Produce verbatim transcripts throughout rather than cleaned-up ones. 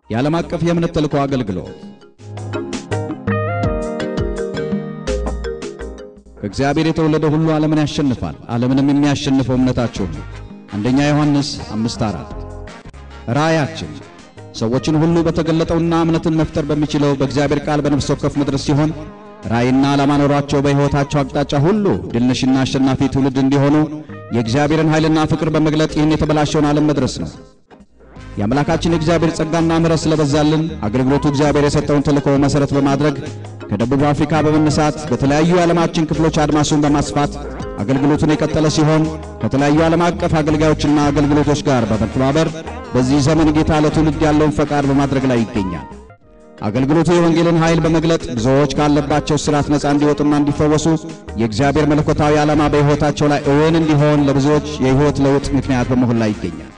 የዓለም አቀፍ የእምነት ተልእኮ አገልግሎት ከእግዚአብሔር የተወለደ ሁሉ ዓለምን ያሸንፋል፣ ዓለምንም የሚያሸንፈው እምነታቸው ነው። አንደኛ ዮሐንስ አምስት አራት ራእያችን ሰዎችን ሁሉ በተገለጠውና እምነትን መፍጠር በሚችለው በእግዚአብሔር ቃል በነፍስ ወከፍ መድረስ ሲሆን ራእይና ዓላማ ኖሯቸው በሕይወታቸው አቅጣጫ ሁሉ ድልነሽና አሸናፊ ትውልድ እንዲሆኑ የእግዚአብሔርን ኃይልና ፍቅር በመግለጥ ይህን የተበላሸውን ዓለም መድረስ ነው። የአምላካችን የእግዚአብሔር ጸጋና ምሕረት ስለበዛልን አገልግሎቱ እግዚአብሔር የሰጠውን ተልእኮ መሠረት በማድረግ ከደቡብ አፍሪካ በመነሳት በተለያዩ የዓለማችን ክፍሎች አድማሱን በማስፋት አገልግሎቱን የቀጠለ ሲሆን ከተለያዩ ዓለም አቀፍ አገልጋዮችና አገልግሎቶች ጋር በመተባበር በዚህ ዘመን ጌታ ለትውልድ ያለውን ፈቃድ በማድረግ ላይ ይገኛል። አገልግሎቱ የወንጌልን ኃይል በመግለጥ ብዙዎች ካለባቸው ሥርዓት ነፃ እንዲወጡና እንዲፈወሱ የእግዚአብሔር መለኮታዊ ዓላማ በሕይወታቸው ላይ እውን እንዲሆን ለብዙዎች የሕይወት ለውጥ ምክንያት በመሆን ላይ ይገኛል።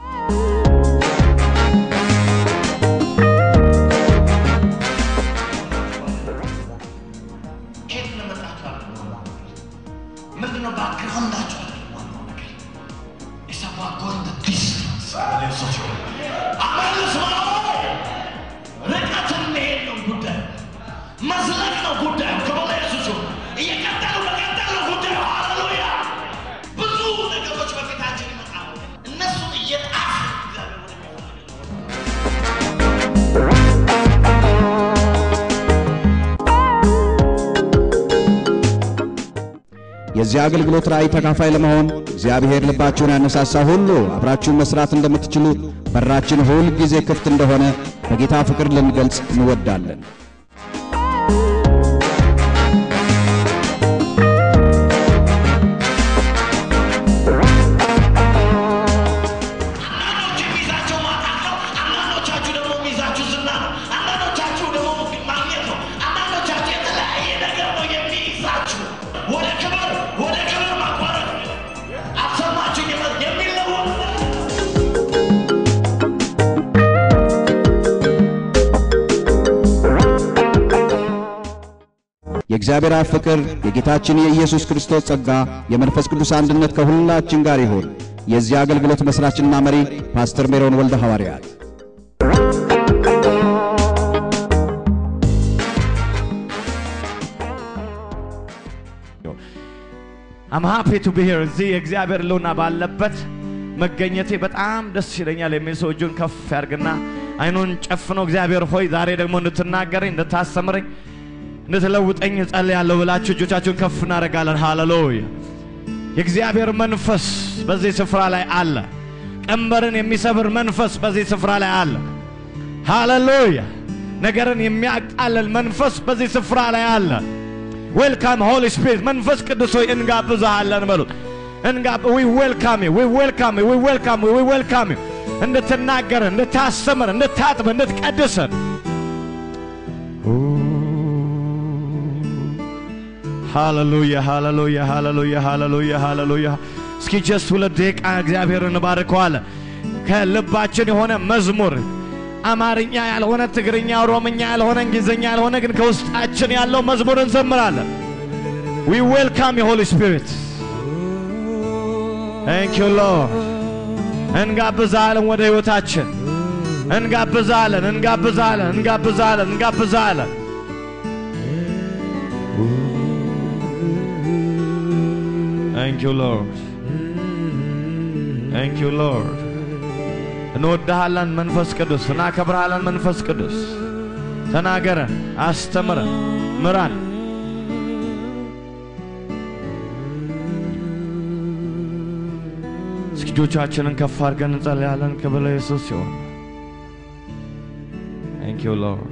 የዚህ አገልግሎት ራእይ ተካፋይ ለመሆን እግዚአብሔር ልባችሁን ያነሳሳ ሁሉ አብራችሁን መስራት እንደምትችሉ በራችን ሁሉ ጊዜ ክፍት እንደሆነ በጌታ ፍቅር ልንገልጽ እንወዳለን። የእግዚአብሔር ፍቅር የጌታችን የኢየሱስ ክርስቶስ ጸጋ የመንፈስ ቅዱስ አንድነት ከሁላችን ጋር ይሁን። የዚህ አገልግሎት መስራችና መሪ ፓስተር ሜሮን ወልደ ሐዋርያት። I'm happy to be here. እዚህ የእግዚአብሔር ልውና ባለበት መገኘቴ በጣም ደስ ይለኛል። የሚል ሰው እጁን ከፍ ያርግና አይኑን ጨፍኖ እግዚአብሔር ሆይ ዛሬ ደግሞ እንድትናገረኝ እንድታስተምረኝ እንድትለውጠኝ ጸልያለሁ ብላችሁ እጆቻችሁን ከፍ እናደርጋለን። ሃሌሉያ! የእግዚአብሔር መንፈስ በዚህ ስፍራ ላይ አለ። ቀንበርን የሚሰብር መንፈስ በዚህ ስፍራ ላይ አለ። ሃሌሉያ! ነገርን የሚያቃልል መንፈስ በዚህ ስፍራ ላይ አለ። ዌልካም ሆሊ ስፒሪት። መንፈስ ቅዱስ ሆይ እንጋብዝሃለን በሉት። እንጋብ we welcome you we welcome you we welcome you we welcome you እንድትናገረን እንድታስተምረን እንድታጥበን እንድትቀድሰን ሃሌሉያ ሃሌሉያ ሃሌሉያ ሃሌሉያ ሃሌሉያ። እስኪ ጀስት ሁለት ደቂቃ እግዚአብሔርን እንባርከዋለን። ከልባችን የሆነ መዝሙር አማርኛ ያልሆነ ትግርኛ ኦሮምኛ ያልሆነ እንግሊዝኛ ያልሆነ ግን ከውስጣችን ያለው መዝሙር እንዘምራለን። we welcome you holy spirit. thank you lord. እንጋብዛለን ወደ ሕይወታችን እንጋብዛለን እንጋብዛለን እንጋብዛለን እንጋብዛለን Thank you Lord. Thank you Lord. እንወድሃለን መንፈስ ቅዱስ እናከብርሃለን መንፈስ ቅዱስ ተናገረን አስተምረን ምራን እጆቻችንን ከፍ አድርገን እንጸልያለን ክብር ለኢየሱስ ይሁን Thank you Lord.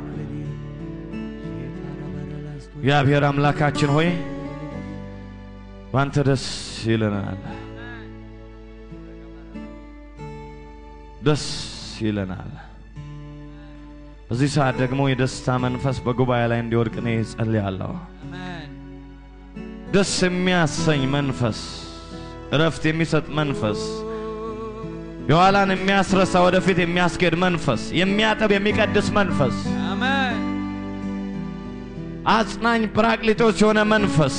እግዚአብሔር አምላካችን ሆይ ባንተ ደስ ይለናል ደስ ይለናል በዚህ ሰዓት ደግሞ የደስታ መንፈስ በጉባኤ ላይ እንዲወድቅ እኔ ጸልያለሁ አሜን ደስ የሚያሰኝ መንፈስ እረፍት የሚሰጥ መንፈስ የኋላን የሚያስረሳ ወደፊት የሚያስኬድ መንፈስ የሚያጠብ የሚቀድስ መንፈስ አሜን አጽናኝ ፕራክሊቶስ የሆነ መንፈስ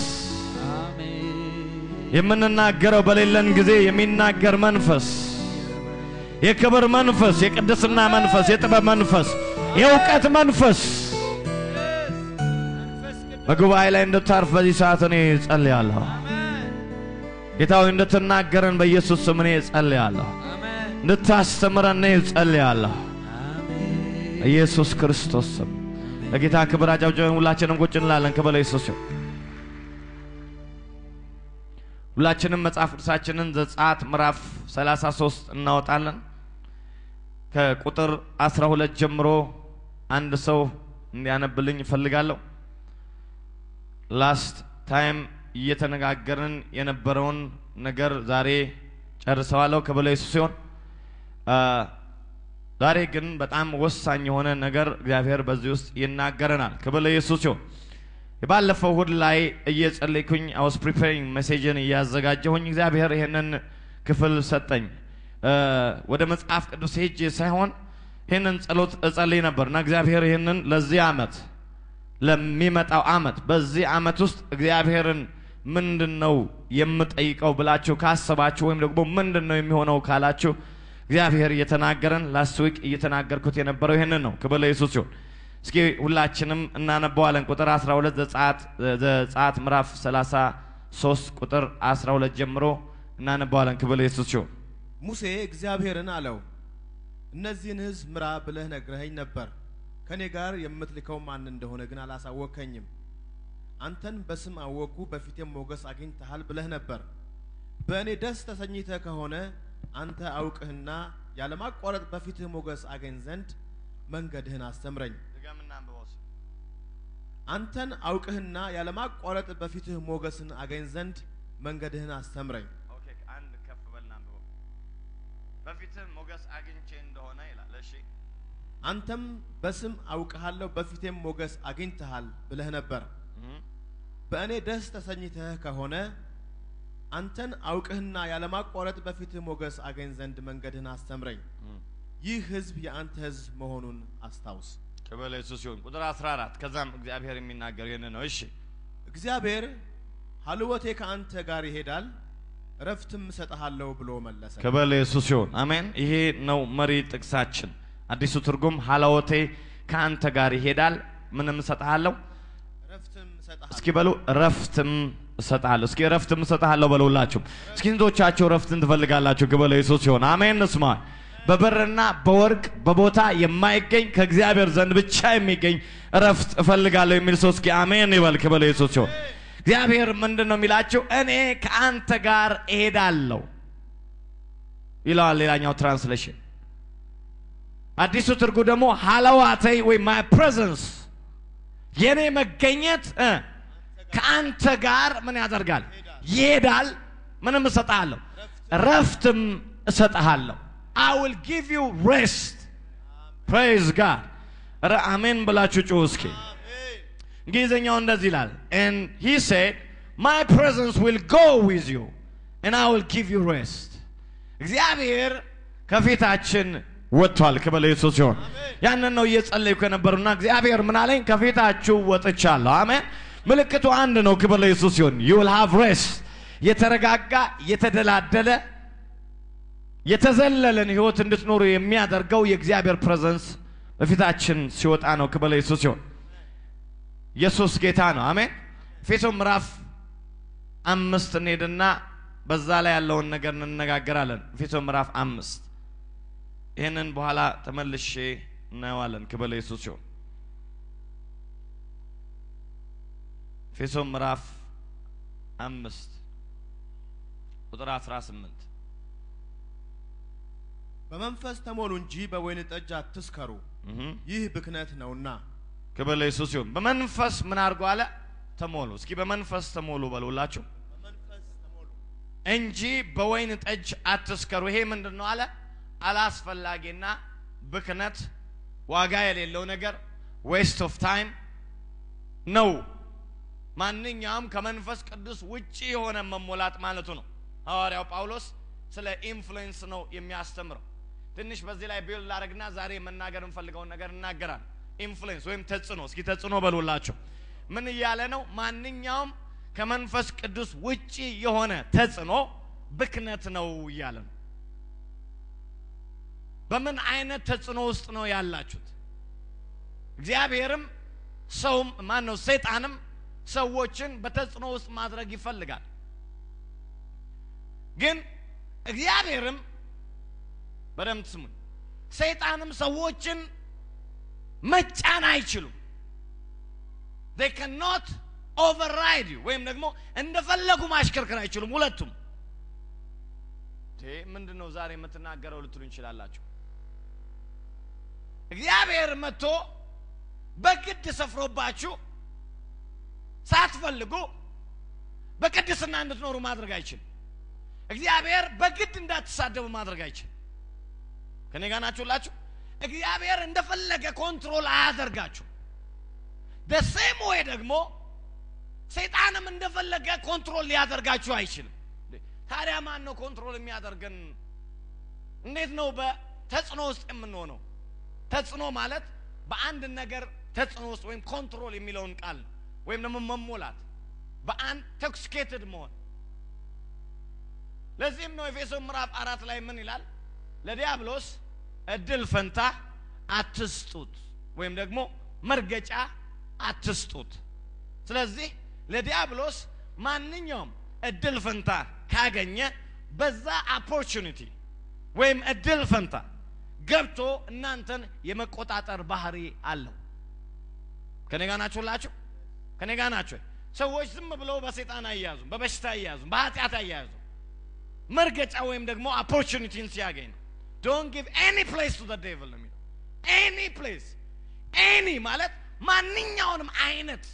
የምንናገረው በሌለን ጊዜ የሚናገር መንፈስ የክብር መንፈስ የቅድስና መንፈስ የጥበብ መንፈስ የእውቀት መንፈስ በጉባኤ ላይ እንድታርፍ በዚህ ሰዓት እኔ ጸልያለሁ ጌታው እንድትናገረን በኢየሱስ ስም እኔ ጸልያለሁ እንድታስተምረን እኔ ጸልያለሁ ኢየሱስ ክርስቶስ ስም ለጌታ ክብር አጨብጭበን ሁላችንም ቁጭ እንላለን ክብር ለኢየሱስ ይሁን ሁላችንም መጽሐፍ ቅዱሳችንን ዘጸአት ምዕራፍ ሰላሳ ሶስት እናወጣለን ከቁጥር አስራ ሁለት ጀምሮ አንድ ሰው እንዲያነብልኝ ፈልጋለሁ ላስት ታይም እየተነጋገርን የነበረውን ነገር ዛሬ ጨርሰዋለሁ ክብር ለኢየሱስ ይሁን ዛሬ ግን በጣም ወሳኝ የሆነ ነገር እግዚአብሔር በዚህ ውስጥ ይናገረናል ክብር ለኢየሱስ ይሁን የባለፈው ሁሉ ላይ እየጸለይኩኝ I was preparing messageን እያዘጋጀሁኝ እግዚአብሔር ይሄንን ክፍል ሰጠኝ ወደ መጽሐፍ ቅዱስ ሄጄ ሳይሆን ይሄንን ጸሎት እጸልይ ነበርና እግዚአብሔር ይሄንን ለዚህ አመት ለሚመጣው አመት በዚህ አመት ውስጥ እግዚአብሔርን ምንድነው የምጠይቀው ብላችሁ ካሰባችሁ ወይም ደግሞ ምንድነው የሚሆነው ካላችሁ እግዚአብሔር እየተናገረን last week እየተናገርኩት የነበረው ይሄንን ነው ክብር ለኢየሱስ ይሁን እስኪ ሁላችንም እናነባዋለን ቁጥር አስራ ሁለት ዘጸአት ዘጸአት ምዕራፍ ሰላሳ ሶስት ቁጥር አስራ ሁለት ጀምሮ እናነባዋለን ክብር ለኢየሱስ ይሁን ሙሴ እግዚአብሔርን አለው እነዚህን ሕዝብ ምራ ብለህ ነግረኸኝ ነበር ከኔ ጋር የምትልከው ማን እንደሆነ ግን አላሳወከኝም አንተን በስም አወቁ በፊቴም ሞገስ አግኝተሃል ብለህ ነበር በእኔ ደስ ተሰኝተህ ከሆነ አንተ አውቅህና ያለማቋረጥ በፊትህ ሞገስ አገኝ ዘንድ መንገድህን አስተምረኝ አንተን አውቅህና ያለማቋረጥ በፊትህ ሞገስን አገኝ ዘንድ መንገድህን አስተምረኝ ኦኬ አንድ ከፍ በልና አንብቦ በፊትህ ሞገስ አግኝቼ እንደሆነ ይላል እሺ አንተም በስም አውቅሃለሁ በፊቴም ሞገስ አግኝተሃል ብለህ ነበር በእኔ ደስ ተሰኝተህ ከሆነ አንተን አውቅህና ያለማቋረጥ በፊትህ ሞገስ አገኝ ዘንድ መንገድህን አስተምረኝ ይህ ሕዝብ የአንተ ሕዝብ መሆኑን አስታውስ ክብር ለኢየሱስ ይሁን ቁጥር አስራ አራት ከዛም እግዚአብሔር የሚናገር የነ ነው እሺ እግዚአብሔር ሐልወቴ ከአንተ ጋር ይሄዳል ረፍትም ሰጣሃለሁ ብሎ መለሰ ክብር ለኢየሱስ ይሁን አሜን ይሄ ነው መሪ ጥቅሳችን አዲሱ ትርጉም ሐልወቴ ከአንተ ጋር ይሄዳል ምንም ሰጣሃለሁ ረፍትም ሰጣሃለሁ እስኪ በሉ ረፍትም ሰጣሃለሁ እስኪ ረፍትም ሰጣሃለሁ በሉላችሁ እስኪ እንዶቻችሁ ረፍትን ትፈልጋላችሁ ክብር ለኢየሱስ ይሁን አሜን እንስማ በበርና በወርቅ በቦታ የማይገኝ ከእግዚአብሔር ዘንድ ብቻ የሚገኝ ረፍት እፈልጋለሁ የሚል ሰው እስኪ አሜን ይበል ክብር ለኢየሱስ ይሁን እግዚአብሔር ምንድነው የሚላችሁ እኔ ከአንተ ጋር እሄዳለሁ ይላል ሌላኛው ትራንስሌሽን አዲሱ ትርጉም ደግሞ ሐልወቴ ወይ my presence የኔ መገኘት ከአንተ ጋር ምን ያደርጋል ይሄዳል ምንም እሰጣለሁ ረፍትም እሰጣለሁ I will give you rest praise God ረ አሜን ብላችሁ ጩሁ እስኪ እንግሊዘኛው እንደዚህ ይላል and he said my presence will go with you and I will give you rest እግዚአብሔር ከፊታችን ወጥቷል ክብር ለኢየሱስ ይሁን ያንን ነው እየጸለይኩ የነበርና እግዚአብሔር ምን አለኝ ከፊታችሁ ወጥቻለሁ አሜን ምልክቱ አንድ ነው ክብር ለኢየሱስ ይሁን you will have rest የተረጋጋ የተደላደለ የተዘለለን ህይወት እንድትኖሩ የሚያደርገው የእግዚአብሔር ፕሬዘንስ በፊታችን ሲወጣ ነው ክብር ለኢየሱስ ይሁን ኢየሱስ ጌታ ነው አሜን ኤፌሶን ምዕራፍ አምስት እንሄድና በዛ ላይ ያለውን ነገር እንነጋገራለን ኤፌሶን ምዕራፍ አምስት ይሄንን በኋላ ተመልሼ እናየዋለን ክብር ለኢየሱስ ይሁን ኤፌሶን ምዕራፍ አምስት ቁጥር አስራ ስምንት በመንፈስ ተሞሉ እንጂ በወይን ጠጅ አትስከሩ ይህ ብክነት ነውና ክብር ለኢየሱስ ይሁን በመንፈስ ምን አድርጉ አለ ተሞሉ እስኪ በመንፈስ ተሞሉ በሉላችሁ በመንፈስ ተሞሉ እንጂ በወይን ጠጅ አትስከሩ ይሄ ምንድነው አለ አላስፈላጊና ብክነት ዋጋ የሌለው ነገር waste of time ነው ማንኛውም ከመንፈስ ቅዱስ ውጪ የሆነ መሞላት ማለቱ ነው ሐዋርያው ጳውሎስ ስለ ኢንፍሉዌንስ ነው የሚያስተምረው ትንሽ በዚህ ላይ ቢል ላረግና ዛሬ መናገር እንፈልገው ነገር እናገራለን ኢንፍሉዌንስ ወይም ተጽኖ እስኪ ተጽኖ በሉላችሁ ምን ይያለ ነው ማንኛውም ከመንፈስ ቅዱስ ውጪ የሆነ ተጽኖ ብክነት ነው ይያለ በምን አይነት ተጽዕኖ ውስጥ ነው ያላችሁት? እግዚአብሔርም ሰውም ማን ነው ሰይጣንም ሰዎችን በተጽዕኖ ውስጥ ማድረግ ይፈልጋል። ግን እግዚአብሔርም በደምብ ስሙኝ፣ ሰይጣንም ሰዎችን መጫን አይችሉም። they cannot override you ወይም ደግሞ እንደፈለጉ ማሽከርከር አይችሉም ሁለቱም። ቴ ምንድነው ዛሬ የምትናገረው ልትሉ እንችላላችሁ። እግዚአብሔር መጥቶ በግድ ሰፍሮባችሁ ሳትፈልጉ በቅድስና እንድትኖሩ ማድረግ አይችልም። እግዚአብሔር በግድ እንዳትሳደቡ ማድረግ አይችልም። ከኔ ጋር ናችሁላችሁ? እግዚአብሔር እንደፈለገ ኮንትሮል አያደርጋችሁ። the same way ደግሞ ሰይጣንም እንደፈለገ ኮንትሮል ሊያደርጋችሁ አይችልም። ታዲያ ማን ነው ኮንትሮል የሚያደርገን? እንዴት ነው በተጽዕኖ ውስጥ የምንሆነው? ተጽዕኖ ማለት በአንድ ነገር ተጽዕኖ ውስጥ ወይም ኮንትሮል የሚለውን ቃል ወይም ደግሞ መሞላት በአንድ ቶክሲኬትድ መሆን። ለዚህም ነው ኤፌሶን ምዕራፍ አራት ላይ ምን ይላል? ለዲያብሎስ እድል ፈንታ አትስጡት ወይም ደግሞ መርገጫ አትስጡት። ስለዚህ ለዲያብሎስ ማንኛውም እድል ፈንታ ካገኘ በዛ ኦፖርቹኒቲ ወይም እድል ፈንታ ገብቶ እናንተን የመቆጣጠር ባህሪ አለው። ከኔ ጋር ናችሁላችሁ? ከኔ ጋር ናችሁ? ሰዎች ዝም ብለው በሰይጣን አያያዙም፣ በበሽታ አያያዙም፣ በኃጢአት አያያዙም። መርገጫ ወይም ደግሞ ኦፖርቹኒቲን ሲያገኝ don't give any place to the devil ነው የሚለው። any place any ማለት ማንኛውንም አይነት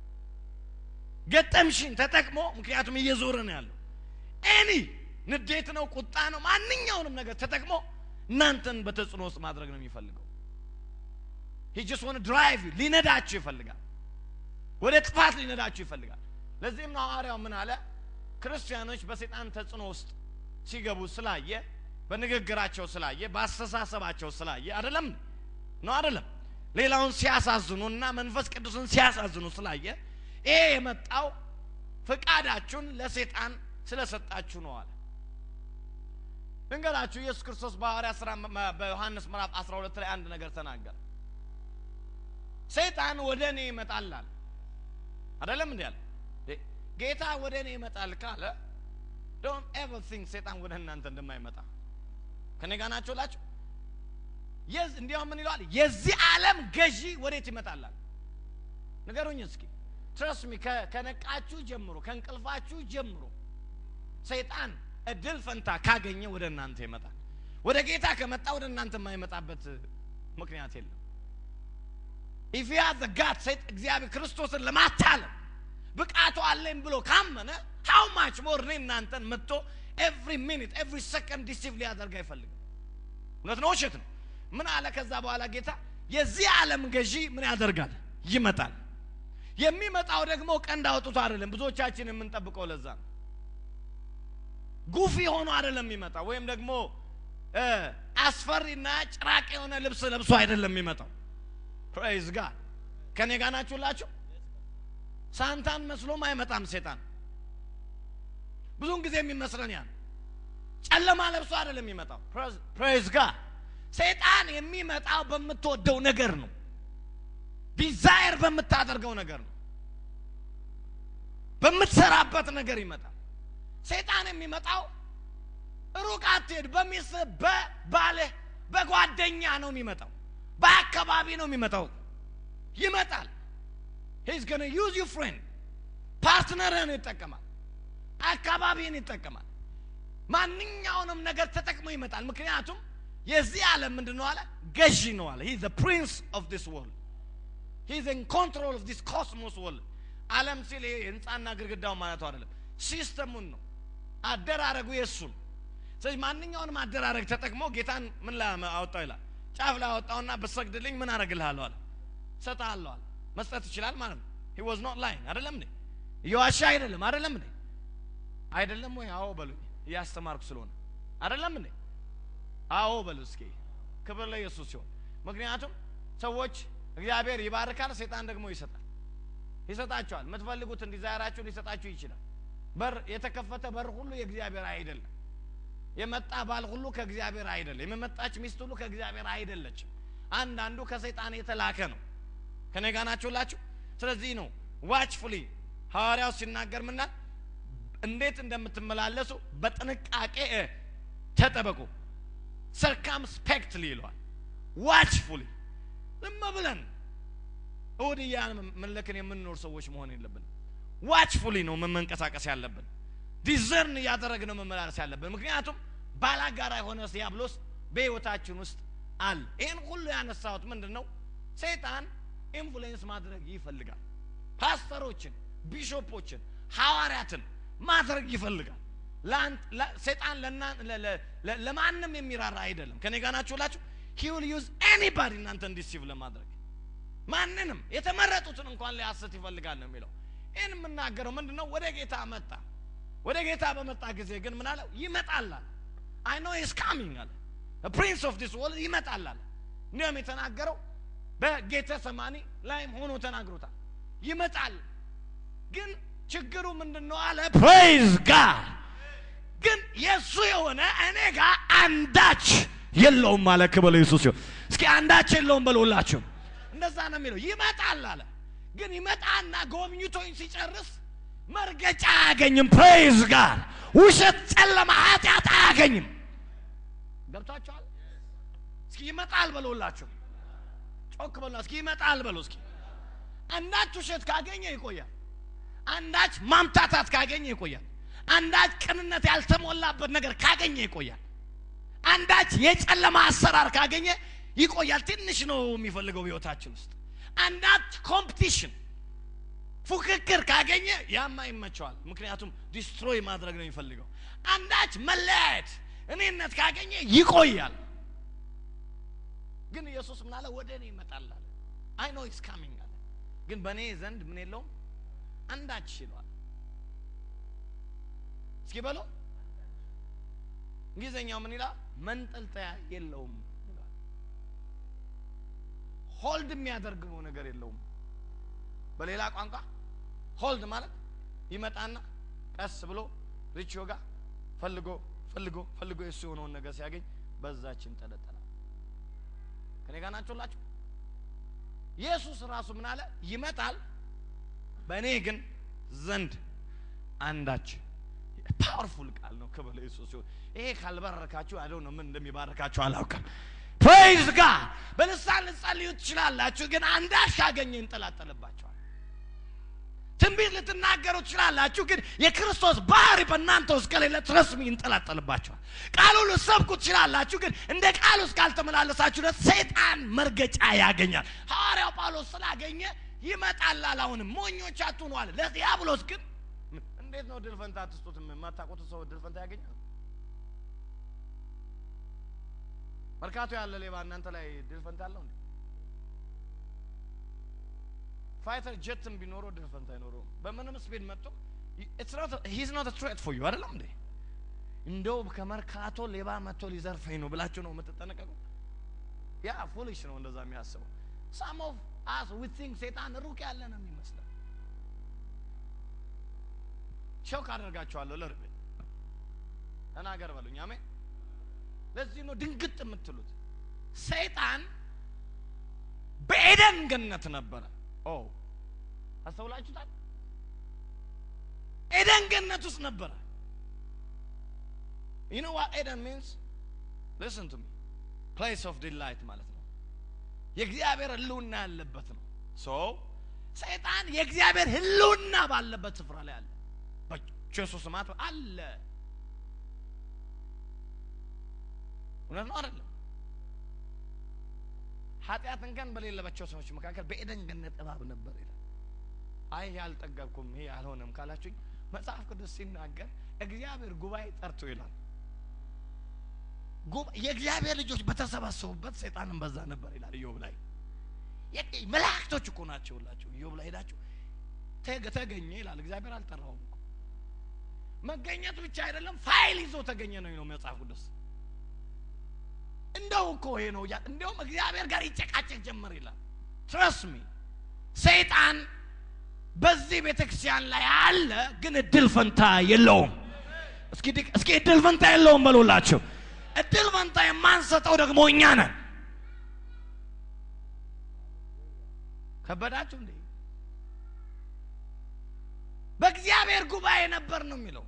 ገጠምሽን ተጠቅሞ፣ ምክንያቱም እየዞረ ነው ያለው። any ንዴት ነው፣ ቁጣ ነው፣ ማንኛውንም ነገር ተጠቅሞ እናንተን በተጽዕኖ ውስጥ ማድረግ ነው የሚፈልገው። he just want to drive you ሊነዳችሁ ይፈልጋል፣ ወደ ጥፋት ሊነዳችሁ ይፈልጋል። ለዚህም ነው ሐዋርያው ምን አለ? ክርስቲያኖች በሰይጣን ተጽዕኖ ውስጥ ሲገቡ ስላየ፣ በንግግራቸው ስላየ፣ በአስተሳሰባቸው ስላየ አይደለም ነው አይደለም ሌላውን ሲያሳዝኑና መንፈስ ቅዱስን ሲያሳዝኑ ስላየ ይሄ የመጣው ፍቃዳችሁን ለሰይጣን ስለሰጣችሁ ነው አለ። እንገራችሁ ኢየሱስ ክርስቶስ በሐዋርያት ሥራ በዮሐንስ ምዕራፍ አስራ ሁለት ላይ አንድ ነገር ተናገረ። ሰይጣን ወደኔ ይመጣል አለ አይደለም እንዴ አለ። ጌታ ወደኔ ይመጣል ካለ don't ever think ሰይጣን ወደ እናንተ እንደማይመጣ። ከኔ ጋር ናችሁላችሁ? የዝ እንዲያው ምን ይላል? የዚህ ዓለም ገዢ ወዴት ይመጣል? ንገሩኝ እስኪ። trust me ከነቃችሁ ጀምሮ ከእንቅልፋችሁ ጀምሮ ሰይጣን እድል ፈንታ ካገኘ ወደ እናንተ ይመጣል። ወደ ጌታ ከመጣ ወደ እናንተ የማይመጣበት ምክንያት የለም። if you have the God said እግዚአብሔር ክርስቶስን ለማታለል ብቃቱ አለኝ ብሎ ካመነ how much more ነው እናንተን መጥቶ every minute every second deceive ሊያደርግ አይፈልግም። እውነት ነው ውሸት ነው? ምን አለ ከዛ በኋላ ጌታ? የዚህ ዓለም ገዢ ምን ያደርጋል? ይመጣል። የሚመጣው ደግሞ ቀንድ አውጥቶ አይደለም። ብዙዎቻችን የምንጠብቀው ለዛ ነው። ጉፊ ሆኖ አይደለም የሚመጣው፣ ወይም ደግሞ አስፈሪና ጭራቅ የሆነ ልብስ ለብሶ አይደለም የሚመጣው። praise God። ከኔ ጋር ናችሁላችሁ? ሳንታን መስሎም አይመጣም ሰይጣን። ብዙውን ጊዜ የሚመስለን ያን ጨለማ ለብሶ አይደለም የሚመጣው። praise God። ሰይጣን የሚመጣው በምትወደው ነገር ነው። ዲዛይር በምታደርገው ነገር ነው። በምትሰራበት ነገር ይመጣል። ሰይጣን የሚመጣው ሩቅ አትሄድ፣ በሚስት በባለ በጓደኛ ነው የሚመጣው፣ በአካባቢ ነው የሚመጣው። ይመጣል። he's going to use your friend ፓርትነርን ይጠቀማል፣ አካባቢን ይጠቀማል፣ ማንኛውንም ነገር ተጠቅሞ ይመጣል። ምክንያቱም የዚህ ዓለም ምንድነው አለ? ገዢ ነው አለ። he is the prince of this world. he is in control of this cosmos world. ዓለም ሲል ህንጻና ግድግዳው ማለት አይደለም፣ ሲስተሙን ነው፣ አደራረጉ የሱ ነው። ስለዚህ ማንኛውንም አደራረግ ተጠቅሞ ጌታን ምን ላይ አወጣው ይላል? ጫፍ ላይ አወጣውና በሰግድልኝ ምን አረግልሃለሁ አለ፣ ሰጣለሁ አለ። መስጠት ይችላል ማለት ነው። he was not lying አይደለም እንዴ? ይዋሻ አይደለም አይደለም እንዴ? አይደለም ወይ? አዎ በሉኝ፣ እያስተማርኩ ስለሆነ አይደለም እንዴ? አዎ በሉ እስኪ። ክብር ለኢየሱስ ይሁን። ምክንያቱም ሰዎች እግዚአብሔር ይባርካል፣ ሰይጣን ደግሞ ይሰጣል፣ ይሰጣቸዋል። የምትፈልጉትን ዲዛይራችሁን ሊሰጣችሁ ይችላል። በር የተከፈተ በር ሁሉ የእግዚአብሔር አይደለም። የመጣ ባል ሁሉ ከእግዚአብሔር አይደለም የመጣች ሚስት ሁሉ ከእግዚአብሔር አይደለችም አንድ አንዱ ከሰይጣን የተላከ ነው ከኔ ጋር ናችሁላችሁ ስለዚህ ነው watchfully ሐዋርያው ሲናገር ምንና እንዴት እንደምትመላለሱ በጥንቃቄ ተጠበቁ circumspectly ይሏል watchfully ዝም ብለን ወዲያን መለከን የምንኖር ሰዎች መሆን የለብን watchfully ነው መመንቀሳቀስ ያለብን discern ያደረግነው መመላለስ ያለብን ምክንያቱም ባላጋራ የሆነ ዲያብሎስ በህይወታችን ውስጥ አለ ይሄን ሁሉ ያነሳሁት ምንድነው ሰይጣን ኢንፍሉዌንስ ማድረግ ይፈልጋል ፓስተሮችን ቢሾፖችን ሐዋርያትን ማድረግ ይፈልጋል ላንት ሰይጣን ለማንም የሚራራ አይደለም ከኔ ጋር ናችሁላችሁ he will use anybody እናንተን ዲሲቭ ለማድረግ ማንንም የተመረጡትን እንኳን ሊያስት ይፈልጋል ነው የሚለው እን ምናገረው ምንድነው ወደ ጌታ መጣ ወደ ጌታ በመጣ ጊዜ ግን ምን አለው ይመጣል I know he's coming አለ the prince of this world ይመጣል አለ ነው የተናገረው በጌተሰማኒ ላይም ሆኖ ተናግሮታል ይመጣል ግን ችግሩ ምንድነው አለ praise God ግን የሱ የሆነ እኔ ጋር አንዳች የለውም ማለት ከበለ ኢየሱስ ይሁን እስኪ አንዳች የለውም በሉላችሁ እንደዛ ነው የሚለው ይመጣል አለ ግን ይመጣና ጎብኝቶኝ ሲጨርስ መርገጫ አያገኝም praise God ውሸት ጨለማ ኃጢአት አያገኝም ገብታችኋል እስኪ ይመጣል በሉላችሁ ጮክ በሉ እስኪ ይመጣል በሉ እስኪ አንዳች ውሸት ካገኘ ይቆያል አንዳች ማምታታት ካገኘ ይቆያል አንዳች ቅንነት ያልተሞላበት ነገር ካገኘ ይቆያል አንዳች የጨለማ አሰራር ካገኘ ይቆያል ትንሽ ነው የሚፈልገው በህይወታችን ውስጥ አንዳች ኮምፒቲሽን ፉክክር ካገኘ ያማ ይመቸዋል ምክንያቱም ዲስትሮይ ማድረግ ነው የሚፈልገው አንዳች መለያየት እኔነት ካገኘ ይቆያል ግን ኢየሱስ ምን አለ ወደኔ ይመጣል አለ I know he's coming አለ ግን በኔ ዘንድ ምን የለውም አንዳች ይሏል እስኪ በሉ እንግሊዘኛው ምን ይላል መንጠልጠያ የለውም ይላል ሆልድ የሚያደርገው ነገር የለውም በሌላ ቋንቋ ሆልድ ማለት ይመጣና ቀስ ብሎ ሪቾ ጋር ፈልጎ ፈልጎ ፈልጎ እሱ የሆነውን ነገር ሲያገኝ በዛችን ተለጠለ ከኔ ጋር ናችሁላችሁ ኢየሱስ ራሱ ምን አለ ይመጣል በእኔ ግን ዘንድ አንዳች ፓወርፉል ቃል ነው ከበለ ኢየሱስ ይሄ ካልበረካችሁ I don't know ምን እንደሚባርካችሁ አላውቅም praise God በልሳን ጸልዩ ትችላላችሁ ግን አንዳች ካገኘ እንጠላጠለባችኋል ትንቢት ልትናገሩ ትችላላችሁ ግን የክርስቶስ ባህሪ በእናንተ ውስጥ ከሌለ ትረስሚ እንጠላጠለባችኋል ቃሉን ልትሰብኩ ትችላላችሁ ግን እንደ ቃሉ ካልተመላለሳችሁ ደስ ሰይጣን መርገጫ ያገኛል ሐዋርያው ጳውሎስ ስላገኘ ይመጣል አላውንም ሞኞች አትሆኗል ለዲያብሎስ ግን እንዴት ነው ድልፈንታ አትስጡት ማታቆቱ ሰው ድልፈንታ ያገኛል መርካቶ ያለ ሌባ እናንተ ላይ ድልፈንታ አለው እንዴ ፋይተር ጀትም ቢኖረው ድልፈንታ አይኖረው በምንም ስፒድ መጥቶ it's not a, he's not a threat for you አይደለም እንዴ እንደው ከመርካቶ ሌባ መጥቶ ሊዘርፈኝ ነው ብላችሁ ነው የምትጠነቀቁ ያ ፉሊሽ ነው እንደዛ የሚያስበው some of us we think ሰይጣን ሩቅ ያለ ነው የሚመስለው ሾክ አደርጋችኋለሁ ለርብ ተናገር በሉኝ አሜን ለዚህ ነው ድንግጥ የምትሉት ሰይጣን በኤደን ገነት ነበረ ኦ አስተውላችሁታል ኤደን ገነት ውስጥ ነበረ you know what Eden means listen to me place of delight ማለት ነው የእግዚአብሔር ህልውና ያለበት ነው so ሰይጣን የእግዚአብሔር ህልውና ባለበት ስፍራ ላይ አለ በኢየሱስ ማት አለ ወነን አይደለም ኃጢአት እንከን በሌለባቸው ሰዎች መካከል በኤደን ገነት እባብ ነበር ይላል አይ ያልጠገብኩም ይሄ አልሆነም ካላችሁኝ መጽሐፍ ቅዱስ ሲናገር እግዚአብሔር ጉባኤ ጠርቶ ይላል የእግዚአብሔር ልጆች በተሰባሰቡበት ሰይጣንም በዛ ነበር ይላል ኢዮብ ላይ የቀይ መላእክቶች እኮ ናቸውላችሁ ኢዮብ ላይ ሄዳችሁ ተገኘ ይላል እግዚአብሔር አልጠራውም መገኘት ብቻ አይደለም ፋይል ይዞ ተገኘ ነው ነው መጽሐፍ ቅዱስ እንደው እኮ ይሄ ነው ያ እንደውም እግዚአብሔር ጋር ይጨቃጨቅ ጀመር ይላል trust me ሰይጣን በዚህ ቤተክርስቲያን ላይ አለ ግን እድል ፈንታ የለውም እስኪ እስኪ እድል ፈንታ የለውም በሉላችሁ እድል ፈንታ የማንሰጠው ደግሞ እኛ ነን ከበዳችሁ እንዴ በእግዚአብሔር ጉባኤ ነበር ነው የሚለው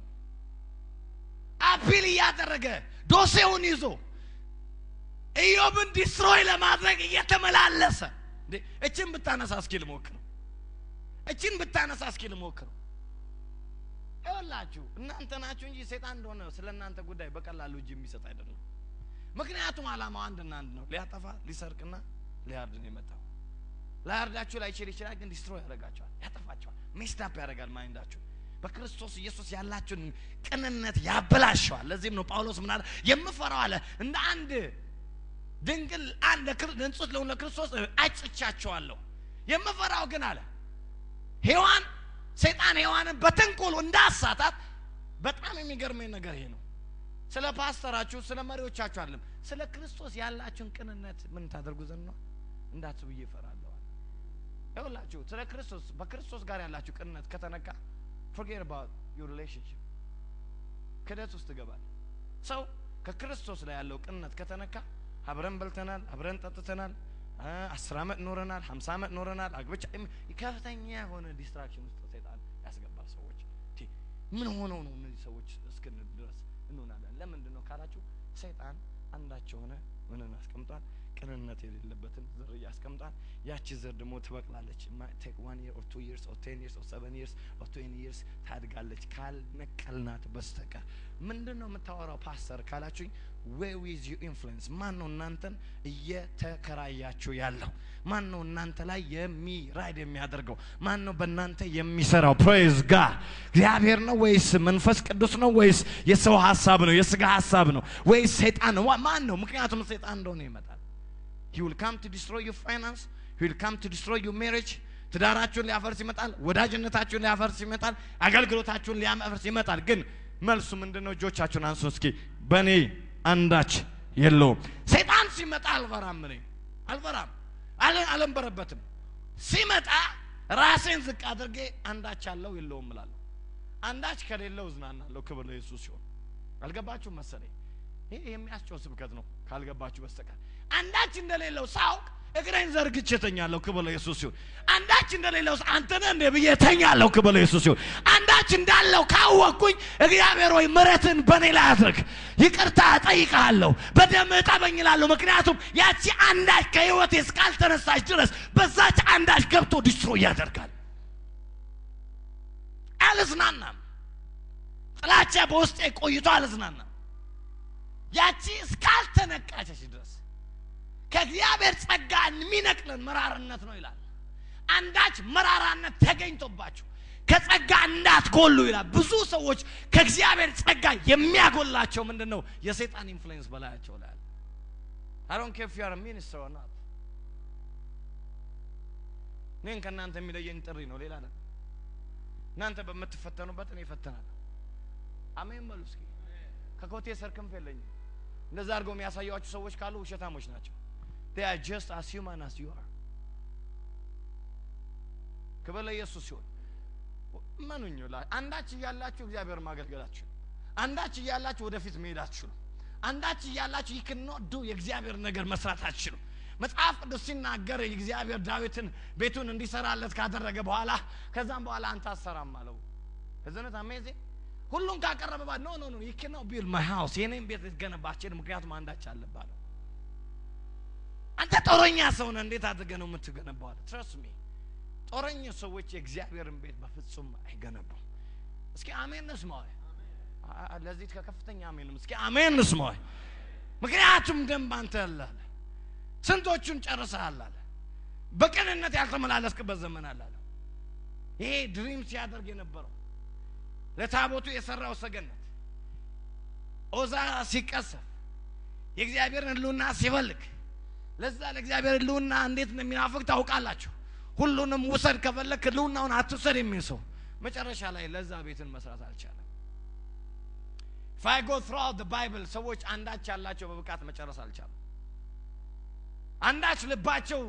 አፒል ያደረገ ዶሴውን ይዞ ኢዮብን ዲስትሮይ ለማድረግ እየተመላለሰ እንዴ እቺን ብታነሳ እስኪ ልሞክር እቺን ብታነሳ እስኪ ልሞክር አይወላችሁ እናንተ ናችሁ እንጂ ሰይጣን እንደሆነ ስለናንተ ጉዳይ በቀላሉ እጅ የሚሰጥ አይደለም ምክንያቱም ዓላማው አንድና አንድ ነው ሊያጠፋ ሊሰርቅና ሊያርድ ነው የመጣው ላያርዳችሁ ላይ ይችላል ይችላል ግን ዲስትሮይ ያደርጋቸዋል ያጠፋቸዋል ሚስታፕ ያደርጋል ማይንዳችሁ በክርስቶስ ኢየሱስ ያላችሁን ቅንነት ያበላሸዋል ለዚህም ነው ጳውሎስ ምን አለ የምፈራው አለ እንደ አንድ ድንግል አንድ ንጹህ ለሆነ ክርስቶስ አጭቻቸዋለሁ የምፈራው ግን አለ ሔዋን ሰይጣን ሔዋንን በተንኮሉ እንዳሳታት በጣም የሚገርመኝ ነገር ይሄ ነው ስለ ፓስተራችሁ ስለ መሪዎቻችሁ አይደለም ስለ ክርስቶስ ያላችሁን ቅንነት ምን ታደርጉ ዘንድ ነው እንዳትብዬ ይፈራለሁ ይኸውላችሁ ስለ ክርስቶስ በክርስቶስ ጋር ያላችሁ ቅንነት ከተነካ forget about your relationship ከደት ውስጥ ገባል ሰው ከክርስቶስ ላይ ያለው ቅንነት ከተነካ አብረን በልተናል አብረን ጠጥተናል አስር አመት ኖረናል ሃምሳ አመት ኖረናል አግብቻ ከፍተኛ ሆነ ዲስትራክሽን ውስጥ ሰይጣን ያስገባል ሰዎች እንዴ ምን ሆነው ነው እነዚህ ሰዎች እስከነ ድረስ እንሆናለን ለምንድን ነው ካላችሁ ሰይጣን አንዳቸው ሆነ ምንን አስቀምጧል ቅንነት የሌለበትን ዘር ያስቀምጣል ያቺ ዘር ደግሞ ትበቅላለች ቴክ one year or two years or ten years or seven years or twenty years ታድጋለች ካልነቀልናት በስተቀር ምንድነው የምታወራው ፓስተር ካላችሁኝ where is your influence ማን ነው እናንተን እየተከራያችሁ ያለው ማን ነው እናንተ ላይ የሚራይድ የሚያደርገው ማን ነው በእናንተ የሚሰራው praise God እግዚአብሔር ነው ወይስ መንፈስ ቅዱስ ነው ወይስ የሰው ሐሳብ ነው የሥጋ ሐሳብ ነው ወይስ ሰይጣን ነው ማን ነው ምክንያቱም ሰይጣን እንደሆነ ይመጣል he will come to destroy your finance he will come to destroy your marriage ትዳራችሁን ሊያፈርስ ይመጣል ወዳጅነታችሁን ሊያፈርስ ይመጣል አገልግሎታችሁን ሊያፈርስ ይመጣል ግን መልሱ ምንድነው እጆቻችሁን አንሱ እስኪ በኔ አንዳች የለውም ሰይጣን ሲመጣ አልፈራም ነኝ አልፈራም አለ አልንበረበትም ሲመጣ ራሴን ዝቅ አድርጌ አንዳች ያለው የለውም እላለሁ አንዳች ከሌለው ዝናናለሁ ክብር ለኢየሱስ ይሁን አልገባችሁ መሰለኝ ይሄ የሚያስጨው ስብከት ነው ካልገባችሁ በስተቀር አንዳች እንደሌለው ሳውቅ እግሬን ዘርግቼ ተኛለሁ ክብር ለኢየሱስ ይሁን አንዳች እንደሌለው አንተ ነህ እንደ ብዬ ተኛለሁ ክብር ለኢየሱስ ይሁን አንዳች እንዳለው ካወቅኩኝ እግዚአብሔር ሆይ ምሕረትን በኔ ላይ አድርግ ይቅርታ እጠይቅሃለሁ በደም እጠበኝ እላለሁ ምክንያቱም ያቺ አንዳች ከህይወቴ እስካልተነሳች ድረስ በዛች አንዳች ገብቶ ዲስትሮይ ያደርጋል አልዝናናም ጥላቻ በውስጤ ቆይቶ አልዝናናም ያቺ እስካልተነቃች ድረስ ከእግዚአብሔር ጸጋ የሚነቅለን መራራነት ነው ይላል አንዳች መራራነት ተገኝቶባችሁ ከጸጋ እንዳትጎሉ ይላል ብዙ ሰዎች ከእግዚአብሔር ጸጋ የሚያጎላቸው ምንድነው የሰይጣን ኢንፍሉዌንስ በላያቸው ላይ አለ I don't care if you are a minister or not ነን ከናንተ የሚለየን ጥሪ ነው ሌላ ነገር እናንተ በመተፈተኑበት እኔ ፈተናለሁ አሜን በሉ እስኪ ከኮቴ ሰርክም ፈለኝ እንደዛ አድርገው የሚያሳያችሁ ሰዎች ካሉ ውሸታሞች ናቸው they are just as human as you are ክብር ለኢየሱስ ይሁን ማንኛው ላይ አንዳች ያላችሁ እግዚአብሔር ማገልገላችሁ አንዳች ያላችሁ ወደፊት መሄዳችሁ አንዳች ያላችሁ you cannot do የእግዚአብሔር ነገር መስራታችሁ መጽሐፍ ቅዱስ ሲናገር የእግዚአብሔር ዳዊትን ቤቱን እንዲሰራለት ካደረገ በኋላ ከዛም በኋላ አንተ አሰራም አለው isn't it amazing ሁሉን ካቀረበ ባድ no no no you cannot build my house የኔን ቤት ልትገነባችሁ ምክንያቱም አንዳች አለባለው አንተ ጦረኛ ሰው ነህ እንዴት አድርገህ ነው የምትገነባው trust me ጦረኛ ሰዎች የእግዚአብሔርን ቤት በፍጹም አይገነቡም እስኪ አሜን እንስማው ለዚህ ከከፍተኛ አሜን እስኪ አሜን እንስማው ምክንያቱም ደንብ አንተ አለ ስንቶቹን ጨርሰሃል አለ በቅንነት ያልተመላለስክበት ዘመን አለ ይሄ ድሪም ሲያደርግ የነበረው ለታቦቱ የሰራው ሰገነት ኦዛ ሲቀሰፍ የእግዚአብሔርን ህልውና ሲፈልግ ለዛ ለእግዚአብሔር ህልውና እንዴት እንደሚናፍቅ ታውቃላችሁ ሁሉንም ወሰድ ከፈለክ ህልውናውን አትወሰድ የሚል ሰው መጨረሻ ላይ ለዛ ቤትን መስራት አልቻለም if I go throughout the Bible ሰዎች አንዳች ያላቸው በብቃት መጨረስ አልቻለም አንዳች ልባቸው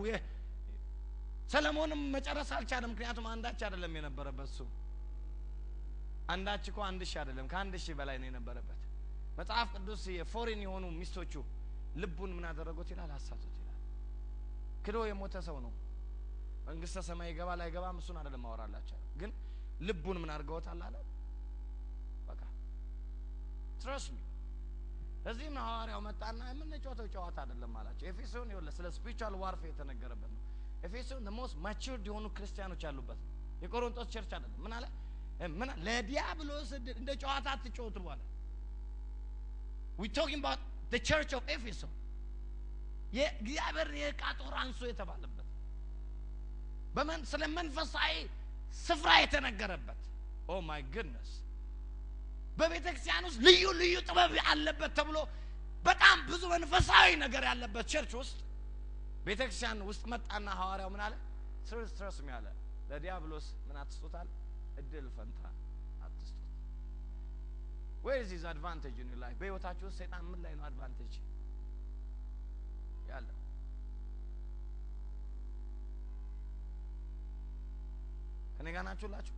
ሰለሞንም መጨረስ አልቻለም ምክንያቱም አንዳች አይደለም የነበረበት ሰው አንዳች እኮ አንድ ሺህ አይደለም ከአንድ ሺህ በላይ ነው የነበረበት መጽሐፍ ቅዱስ የፎሬን የሆኑ ሚስቶቹ ልቡን ምን አደረጉት ይላል አሳቱት ይላል ክዶ የሞተ ሰው ነው መንግስተ ሰማይ ይገባል አይገባም እሱን አይደለም ማወራላችሁ ግን ልቡን ምን አድርገውታል አለ በቃ trust me እዚህም ሐዋርያው መጣና ምን ጨዋታው ጨዋታ አይደለም አላችሁ ኤፌሶን ይወለ ስለ ስፒሪቹዋል ዋርፌር የተነገረበት ነው ኤፌሶን the most matured የሆኑ ክርስቲያኖች ያሉበት የቆሮንቶስ ቸርች አይደለም ምን አለ ምን ለዲያብሎስ እንደ ጨዋታ አትጫወቱ በኋላ we talking about the church of Ephesus የእግዚአብሔር የቃጦር አንሶ የተባለበት በመን ስለ መንፈሳዊ ስፍራ የተነገረበት oh my goodness በቤተክርስቲያን ውስጥ ልዩ ልዩ ጥበብ ያለበት ተብሎ በጣም ብዙ መንፈሳዊ ነገር ያለበት ቸርች ውስጥ ቤተክርስቲያን ውስጥ መጣና ሐዋርያው ምን አለ ትረስ ትረስ ምን አለ ለዲያብሎስ ምን አትስጡታል እድል ፈንታ አትስጡት where is his advantage in your life በህይወታችሁ ሰይጣን ምን ላይ ነው advantage ያለው ከኔ ጋር ናችሁላችሁ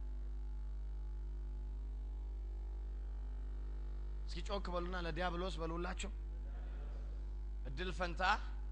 እስኪ ጮክ በሉና ለዲያብሎስ በሉላችሁ እድል ፈንታ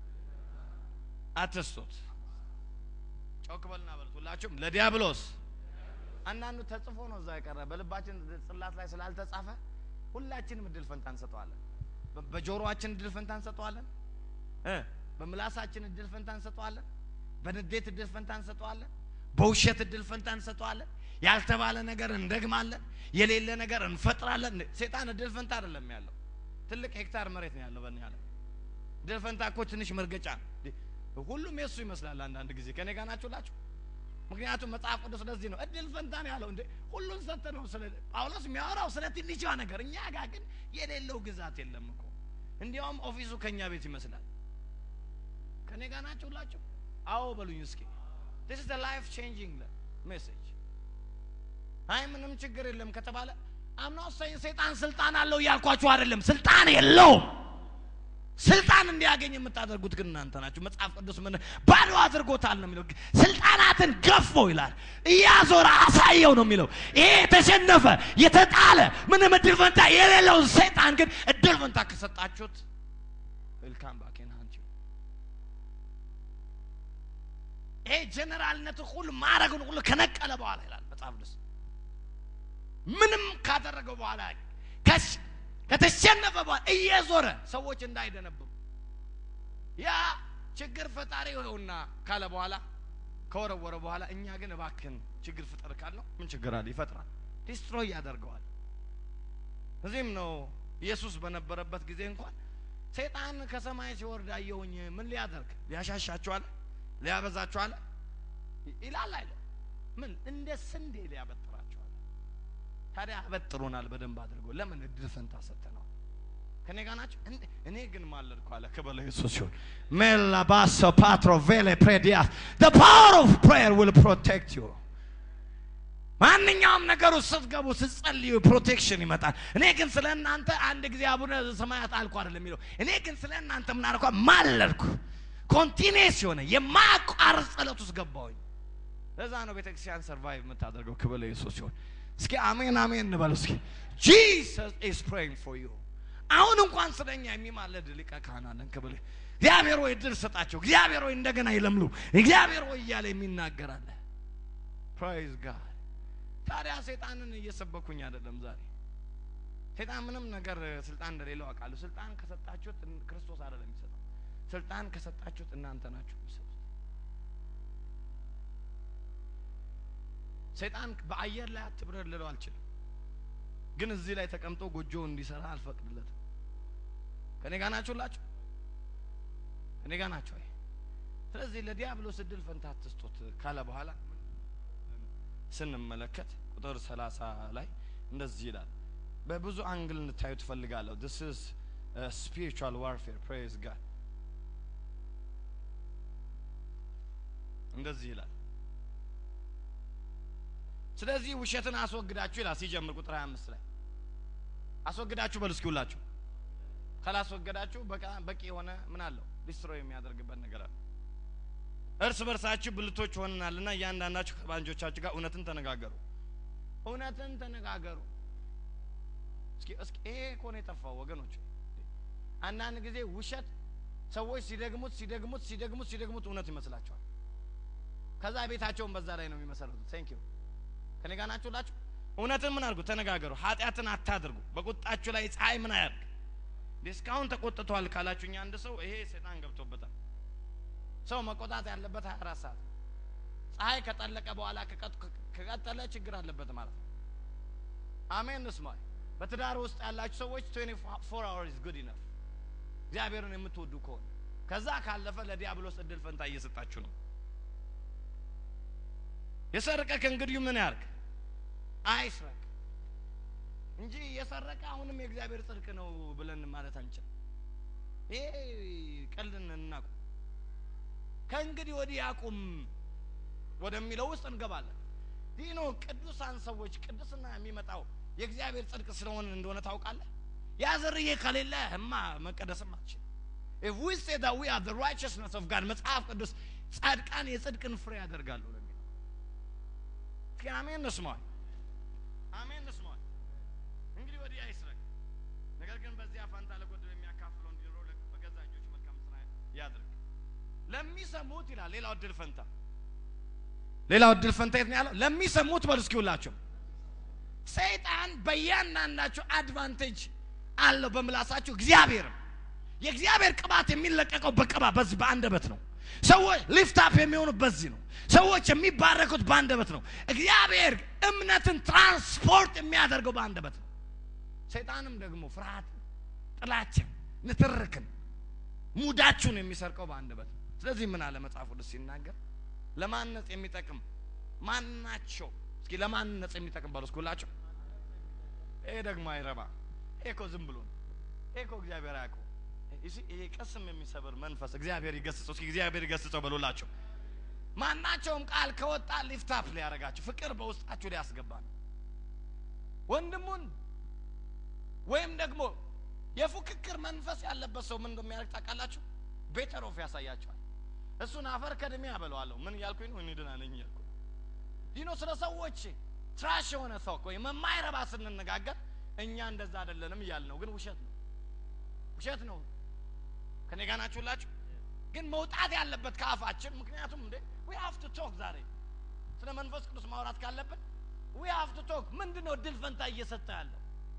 አትስጡት ጮክ በሉና በሉላችሁ ለዲያብሎስ አንዳንዱ ተጽፎ ነው እዛ ያቀረ በልባችን ጽላት ላይ ስላልተጻፈ ሁላችንም እድል ፈንታ እንሰጠዋለን በጆሮአችን እድል ፈንታ እንሰጠዋለን እ በምላሳችን እድል ፈንታ እንሰጠዋለን በንዴት እድል ፈንታ እንሰጠዋለን በውሸት እድል ፈንታ እንሰጠዋለን ያልተባለ ነገር እንደግማለን የሌለ ነገር እንፈጥራለን ሰይጣን እድል ፈንታ አይደለም ያለው ትልቅ ሄክታር መሬት ነው ያለው በእኛ ላይ እድል ፈንታ እኮ ትንሽ መርገጫ ሁሉም የሱ ይመስላል አንዳንድ ጊዜ ከኔ ጋር ናችሁላችሁ ምክንያቱም መጽሐፍ ቅዱስ ስለዚህ ነው እድል ፈንታ ነው ያለው እንዴ ሁሉን ሰጠ ነው ስለ ጳውሎስ የሚያወራው ስለ ትንሿ ነገር እኛ ጋር ግን የሌለው ግዛት የለም እኮ እንዲያውም ኦፊሱ ከኛ ቤት ይመስላል ከኔ ጋር ናችሁላችሁ አዎ በሉኝ እስኪ this is the life changing message አይ ምንም ችግር የለም ከተባለ I'm not saying ሰይጣን ስልጣን አለው ያልኳችሁ አይደለም ስልጣን የለውም ስልጣን እንዲያገኝ የምታደርጉት ግን እናንተ ናችሁ መጽሐፍ ቅዱስ ምን ባዶ አድርጎታል ነው የሚለው ስልጣናትን ገፎ ይላል እያዞረ አሳየው ነው የሚለው ይሄ ተሸነፈ የተጣለ ምንም እድል ፈንታ የሌለው ሰይጣን ግን እድል ፈንታ ከሰጣችሁት welcome back in hand ይሄ ጀነራልነቱ ሁሉ ማረጉን ሁሉ ከነቀለ በኋላ ይላል መጽሐፍ ቅዱስ ምንም ካደረገው በኋላ ከሽ ከተሸነፈ በኋላ እየዞረ ሰዎች እንዳይደነብሩ ያ ችግር ፈጣሪ ሆነውና ካለ በኋላ ከወረወረ በኋላ እኛ ግን እባክን ችግር ፍጠር ካልነው ምን ችግር አለ ይፈጥራል ዲስትሮይ ያደርገዋል እዚህም ነው ኢየሱስ በነበረበት ጊዜ እንኳን ሰይጣን ከሰማይ ሲወርድ አየሁኝ ምን ሊያደርግ ሊያሻሻቸዋል ሊያበዛቸዋል ይላል አይደል ምን እንደ ስንዴ ሊያበጥራቸዋል ታዲያ አበጥሩናል በደንብ አድርጎ ለምን እድል ፈንታ ሰጠነው ከኔ ጋር ናችሁ እኔ ግን ማለድኩ አለ ከበለ ኢየሱስ ሲሆን ሜላ ባሶ ፓትሮ ቬሌ ፕሬዲያስ the power of prayer will protect you ማንኛውም ነገር ስትገቡ ስትጸልዩ ፕሮቴክሽን ይመጣል እኔ ግን ስለእናንተ አንድ ጊዜ አቡነ ሰማያት አልኩ አይደለም የሚለው እኔ ግን ስለእናንተ ምን አልኩ ማለድኩ ኮንቲኒየስ ሆነ የማቋረጥ ጸሎት ውስጥ ገባሁኝ ለዛ ነው ቤተክርስቲያን ሰርቫይቭ የምታደርገው ከበለ ኢየሱስ ሲሆን እስኪ አሜን አሜን እንበል እስኪ Jesus is praying for you አሁን እንኳን ስለኛ የሚማለድ ሊቀ ካህናት ከበለ እግዚአብሔር ወይ ድል ሰጣቸው እግዚአብሔር ወይ እንደገና ይለምሉ እግዚአብሔር ወይ ያለ የሚናገር አለ praise God ታዲያ ሰይጣንን እየሰበኩኝ አይደለም ዛሬ ሰይጣን ምንም ነገር ስልጣን እንደሌለው አቃሉ ስልጣን ከሰጣችሁት ክርስቶስ አይደለም የሚሰጠው ስልጣን ከሰጣችሁት እናንተ ናችሁ የሚሰጡት ሰይጣን በአየር ላይ አትብረር ልለው አልችልም ግን እዚህ ላይ ተቀምጦ ጎጆ እንዲሰራ አልፈቅድለትም ከኔ ጋር ናችሁላችሁ ከኔ ጋር ናችሁ አይ ስለዚህ ለዲያብሎስ እድል ፈንታ አትስጡት ካለ በኋላ ስንመለከት ቁጥር ሰላሳ ላይ እንደዚህ ይላል በብዙ አንግል እንድታዩ ትፈልጋለሁ this is a spiritual warfare praise God እንደዚህ ይላል ስለዚህ ውሸትን አስወግዳችሁ ይላል ሲጀምር ቁጥር ሃያ አምስት ላይ አስወግዳችሁ በሉ እስኪ ሁላችሁ ካላስወገዳችሁ በቃ በቂ የሆነ ምን አለው ዲስትሮይ የሚያደርግበት ነገር አለ እርስ በርሳችሁ ብልቶች ሆነናልና ያንዳንዳችሁ ከባንጆቻችሁ ጋር እውነትን ተነጋገሩ እውነትን ተነጋገሩ እስኪ እስኪ ይሄ ኮኔ ተፋው ወገኖች አንዳንድ ጊዜ ውሸት ሰዎች ሲደግሙት ሲደግሙት ሲደግሙት ሲደግሙት እውነት ይመስላቸዋል ከዛ ቤታቸውን በዛ ላይ ነው የሚመሰረቱት ቴንክ ዩ ከኔ ጋር ናችሁ ላችሁ እውነትን ምን አድርጉ ተነጋገሩ ኃጢያትን አታድርጉ በቁጣችሁ ላይ ፀሐይ ምን አያርግ ዲስካውንት ተቆጥቷል ካላችሁኛ አንድ ሰው ይሄ ሰይጣን ገብቶበታል ሰው መቆጣት ያለበት ሃያ አራት ሰዓት ፀሐይ ከጠለቀ በኋላ ከቀጠለ ችግር አለበት ማለት ነው አሜን ንስማ በትዳር ውስጥ ያላችሁ ሰዎች twenty-four hours is good enough እግዚአብሔርን የምትወዱ ከሆነ ከዛ ካለፈ ለዲያብሎስ እድል ፈንታ እየሰጣችሁ ነው የሰረቀ ከእንግዲህ ምን ያርግ አይስረቅ እንጂ የሰረቀ አሁንም የእግዚአብሔር ጽድቅ ነው ብለን ማለት አንችል ይሄ ቀልድን እናቁ ከእንግዲህ ወዲህ ያቁም ወደሚለው ውስጥ እንገባለን ዲኖ ቅዱሳን ሰዎች ቅዱስና የሚመጣው የእግዚአብሔር ጽድቅ ስለሆነ እንደሆነ ታውቃለህ ያዘርዬ ከሌለ እማ መቀደስም አትችል if we say that we are the righteousness of God መጽሐፍ ቅዱስ ጻድቃን የጽድቅን ፍሬ ያደርጋሉ ለሚለው አሜን ንስማይ አሜን ንስማይ እንግዲህ ወዲህ አይስረቅ ነገር ግን በዚያ ፋንታ ለጎደለ የሚያካፍለው እንዲኖር በገዛ እጆቹ መልካም ስራ ያድርግ ለሚሰሙት ይላል ሌላው እድል ፈንታ ሌላው እድል ፈንታ የት ነው ያለው ለሚሰሙት በልስኪውላችሁ ሰይጣን በእያንዳንዳችሁ አድቫንቴጅ አለው በምላሳችሁ እግዚአብሔር የእግዚአብሔር ቅባት የሚለቀቀው በቅባ በዚህ በአንደበት ነው ሰዎች ሊፍት አፕ የሚሆኑት በዚህ ነው ሰዎች የሚባረኩት በአንደበት ነው እግዚአብሔር እምነትን ትራንስፖርት የሚያደርገው በአንደበት ነው ሰይጣንም ደግሞ ፍርሃት ጥላቻ ንትርክን ሙዳችሁን የሚሰርቀው በአንደበት ነው ስለዚህ ምን አለ መጽሐፉ ቅዱስ ሲናገር ለማንነጽ የሚጠቅም ማናቸው እስኪ ለማንነጽ የሚጠቅም ባሉስ ኩላቸው ይሄ ደግሞ አይረባ ኤኮ ዝም ብሎ ኤኮ እግዚአብሔር ያቆ እሺ ይሄ ቀስም የሚሰበር መንፈስ እግዚአብሔር ይገስጸው እስኪ እግዚአብሔር ይገስጸው በሉላችሁ ማናቸውም ቃል ከወጣ ሊፍት አፕ ሊያረጋችሁ ፍቅር በውስጣችሁ ሊያስገባ ነው ወንድሙን ወይም ደግሞ የፉክክር መንፈስ ያለበት ሰው ምን እንደሚያደርግ ታውቃላችሁ ቤተር ኦፍ ያሳያችኋል እሱን አፈር ከደም ያበለዋለሁ ምን ያልኩኝ ነው እንዴና ነኝ ያልኩ ዲኖ ስለ ሰዎች ትራሽ የሆነ ሰው እኮ የማይረባ ስንነጋገር እኛ እንደዛ አይደለንም ይያልነው ግን ውሸት ነው ውሸት ነው ከኔ ጋር ናችሁላችሁ ግን መውጣት ያለበት ካፋችን ምክንያቱም እንዴ we have to talk ዛሬ ስለ መንፈስ ቅዱስ ማውራት ካለበት we have to talk ምንድነው ድል ፈንታ እየሰጠ ያለው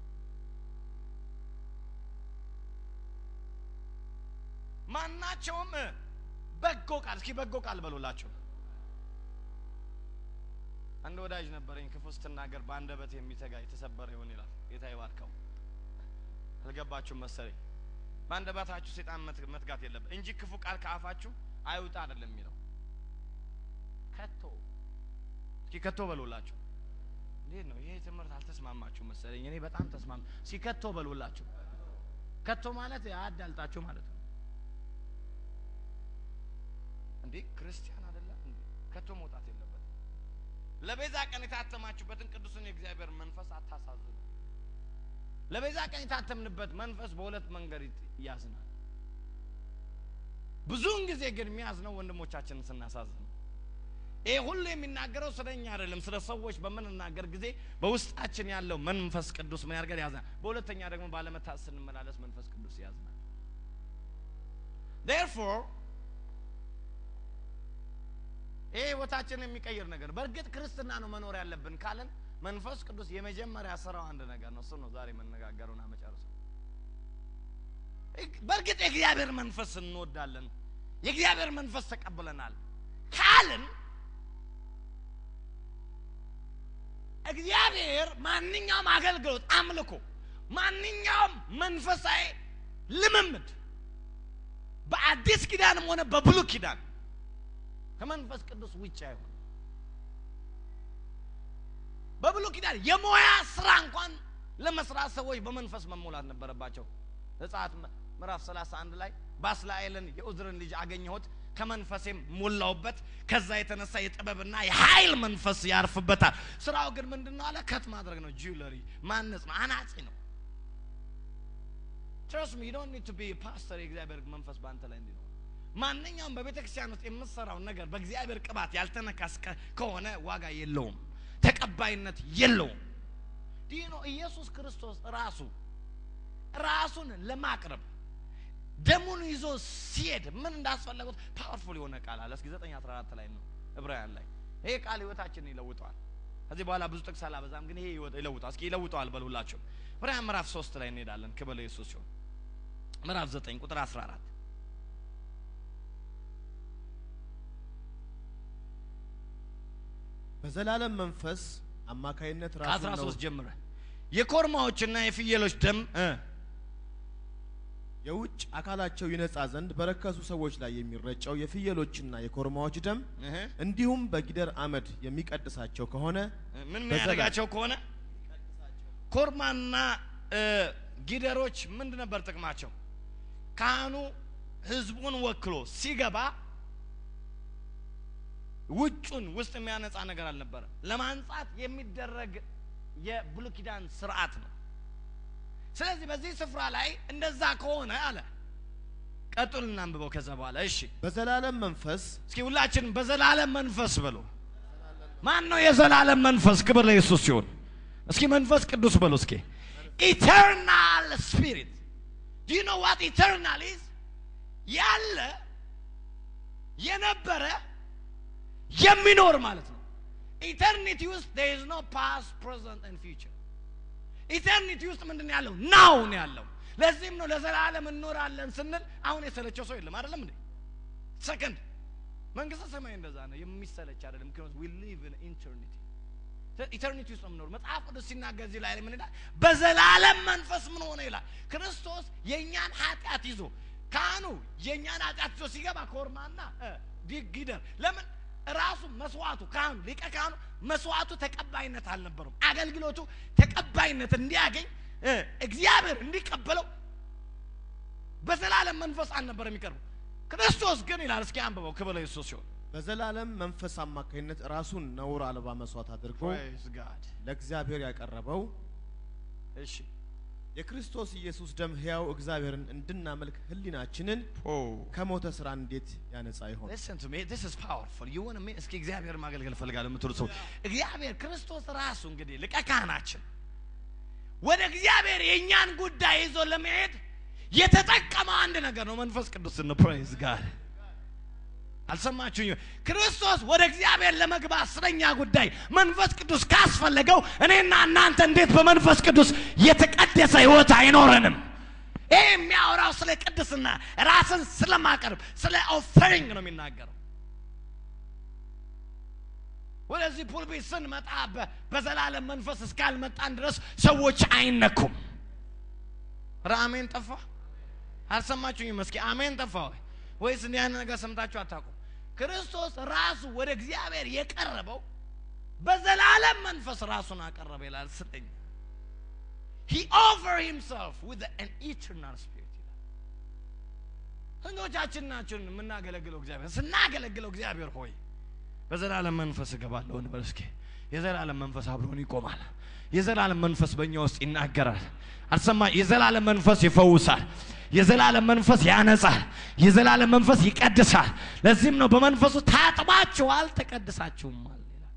ማናቸውም በጎ ቃል እስኪ በጎ ቃል በሉላችሁ አንድ ወዳጅ ነበረኝ ክፉ ስትናገር በአንደበት የሚተጋ የተሰበረ ይሆን ይላል ጌታ ይባርከው አልገባችሁም መሰለኝ በአንደበታችሁ ሰይጣን መትጋት የለበት እንጂ ክፉ ቃል ከአፋችሁ አይውጣ አይደለም የሚለው ከቶ እስኪ ከቶ በሉላችሁ እንዴት ነው ይሄ ትምህርት አልተስማማችሁ መሰለኝ እኔ በጣም ተስማም እስኪ ከቶ በሉላችሁ ከቶ ማለት ያዳልጣችሁ ማለት ነው እንዴ ክርስቲያን አይደለም እንዴ ከቶ መውጣት የለበት ለቤዛ ቀን የታተማችሁበትን ቅዱስን የእግዚአብሔር መንፈስ አታሳዝኑ ለቤዛ ቀን የታተምንበት መንፈስ በሁለት መንገድ ያዝናል ብዙውን ጊዜ ግን የሚያዝነው ወንድሞቻችንን ስናሳዝን ይሄ ሁሉ የሚናገረው ስለኛ አይደለም ስለ ሰዎች በመናገር ጊዜ በውስጣችን ያለው መንፈስ ቅዱስ ምን ያርጋል ያዝናል በሁለተኛ ደግሞ ባለመታዘዝ ስንመላለስ መንፈስ ቅዱስ ያዝናል therefore ይሄ ወታችን የሚቀየር ነገር በርግጥ ክርስትና ነው መኖር ያለብን ካለን መንፈስ ቅዱስ የመጀመሪያ ስራው አንድ ነገር ነው እሱ ነው ዛሬ መነጋገሩና መጨረሻ በርግጥ የእግዚአብሔር መንፈስ እንወዳለን የእግዚአብሔር መንፈስ ተቀበለናል ካልን እግዚአብሔር ማንኛውም አገልግሎት አምልኮ ማንኛውም መንፈሳዊ ልምምድ በአዲስ ኪዳንም ሆነ በብሉይ ኪዳን ከመንፈስ ቅዱስ ውጭ አይሆን በብሉይ ኪዳን የሞያ ስራ እንኳን ለመስራት ሰዎች በመንፈስ መሞላት ነበረባቸው ዘጸአት ምዕራፍ ሰላሳ አንድ ላይ ባስላኤልን የኡዝርን ልጅ አገኘሁት ከመንፈሴም ሞላውበት ከዛ የተነሳ የጥበብና የኃይል መንፈስ ያርፍበታል ስራው ግን ምንድነው አለ ከት ማድረግ ነው ጁለሪ ማነጽ ነው አናጺ ነው trust me you don't need to be a pastor የእግዚአብሔር መንፈስ ባንተ ላይ እንዲኖር ማንኛውም በቤተክርስቲያን ውስጥ የምትሰራው ነገር በእግዚአብሔር ቅባት ያልተነካስ ከሆነ ዋጋ የለውም ተቀባይነት የለውም ዲኖ ኢየሱስ ክርስቶስ ራሱ ራሱን ለማቅረብ ደሙን ይዞ ሲሄድ ምን እንዳስፈልገው ፓወርፉል የሆነ ቃል አለ እስኪ ዘጠኝ አስራ አራት ላይ ነው ዕብራውያን ላይ ይሄ ቃል ህይወታችንን ይለውጣል ከዚህ በኋላ ብዙ ጥቅስ አላበዛም ግን ይሄ ይለውጣል እስኪ ይለውጣል በሉላችሁ ዕብራውያን ምዕራፍ ሶስት ላይ እንሄዳለን ክብር ለኢየሱስ ይሁን ምዕራፍ ዘጠኝ ቁጥር አስራ አራት በዘላለም መንፈስ አማካይነት ራሱ ነው አስራ ሶስት ጀምረ የኮርማዎችና የፍየሎች ደም የውጭ አካላቸው ይነጻ ዘንድ በረከሱ ሰዎች ላይ የሚረጨው የፍየሎችና የኮርማዎች ደም እንዲሁም በጊደር አመድ የሚቀድሳቸው ከሆነ ምን የሚያደርጋቸው ከሆነ ኮርማና ጊደሮች ምን ነበር ጥቅማቸው ካህኑ ህዝቡን ወክሎ ሲገባ ውጭውን ውስጥ የሚያነጻ ነገር አልነበረ ለማንጻት የሚደረግ የብሉይ ኪዳን ሥርዓት ነው ስለዚህ በዚህ ስፍራ ላይ እንደዛ ከሆነ አለ ቀጥልና አንብበው ከዛ በኋላ እሺ በዘላለም መንፈስ እስኪ ሁላችን በዘላለም መንፈስ በሉ ማን ነው የዘላለም መንፈስ ክብር ለኢየሱስ ይሁን እስኪ መንፈስ ቅዱስ በሉ እስኪ eternal spirit do you know what eternal is ያለ የነበረ የሚኖር ማለት ነው eternity ውስጥ there is no past present and future eternity ውስጥ ምንድነው ያለው now ነው ያለው ለዚህም ነው ለዘላለም እንኖራለን ስንል አሁን የሰለቸው ሰው የለም አይደለም እንዴ second መንግስተ ሰማይ እንደዛ ነው የሚሰለች አይደለም because we live in eternity eternity ውስጥ ነው መጽሐፍ ቅዱስ ሲናገር እዚህ ላይ ምን ይላል በዘላለም መንፈስ ምን ሆነ ይላል ክርስቶስ የኛን ኃጢአት ይዞ ካህኑ የኛን ኃጢአት ይዞ ሲገባ ኮርማና ጊደር ለምን ራሱ መስዋዕቱ ካህኑ ሊቀ ካህኑ መስዋዕቱ ተቀባይነት አልነበረም አገልግሎቱ ተቀባይነት እንዲያገኝ እግዚአብሔር እንዲቀበለው በዘላለም መንፈስ አልነበረም የሚቀርበው ክርስቶስ ግን ይላል እስኪ አንብበው ክብር ለኢየሱስ ይሁን በዘላለም መንፈስ አማካይነት ራሱን ነውር አልባ መስዋዕት አድርጎ ለእግዚአብሔር ያቀረበው እሺ የክርስቶስ ኢየሱስ ደም ሕያው እግዚአብሔርን እንድናመልክ ህሊናችንን ከሞተ ስራ እንዴት ያነጻ ይሆን listen to me this is powerful you want to እስኪ እግዚአብሔር ማገልገል ፈልጋለሁ የምትሉ ሰው እግዚአብሔር ክርስቶስ ራሱ እንግዲህ ሊቀ ካህናችን ወደ እግዚአብሔር የኛን ጉዳይ ይዞ ለመሄድ የተጠቀመው አንድ ነገር ነው መንፈስ ቅዱስ ነው praise God አልሰማችሁኝ ክርስቶስ ወደ እግዚአብሔር ለመግባት ስለኛ ጉዳይ መንፈስ ቅዱስ ካስፈለገው እኔና እናንተ እንዴት በመንፈስ ቅዱስ የተቀደሰ ህይወት አይኖርንም ይሄ የሚያወራው ስለ ቅድስና ራስን ስለማቀርብ ስለ ኦፈሪንግ ነው የሚናገረው ወደዚህ ፑልፒት ስንመጣ በዘላለም መንፈስ እስካልመጣን ድረስ ሰዎች አይነኩም አሜን ጠፋ አልሰማችሁኝ መስኪ አሜን ጠፋ ወይስ እንዲህ አይነት ነገር ሰምታችሁ አታውቁም ክርስቶስ ራሱ ወደ እግዚአብሔር የቀረበው በዘላለም መንፈስ ራሱን አቀረበ ይላል ስለኛ he offered himself with an eternal spirit እንዶቻችን ናችን የምናገለግለው እግዚአብሔር ስናገለግለው እግዚአብሔር ሆይ በዘላለም መንፈስ ገባለሁ እንበል እስኪ የዘላለም መንፈስ አብሮን ይቆማል የዘላለም መንፈስ በእኛ ውስጥ ይናገራል አልሰማ የዘላለም መንፈስ ይፈውሳል የዘላለም መንፈስ ያነጻል የዘላለም መንፈስ ይቀድሳል ለዚህም ነው በመንፈሱ ታጥባችኋል ተቀድሳችሁማል ይላል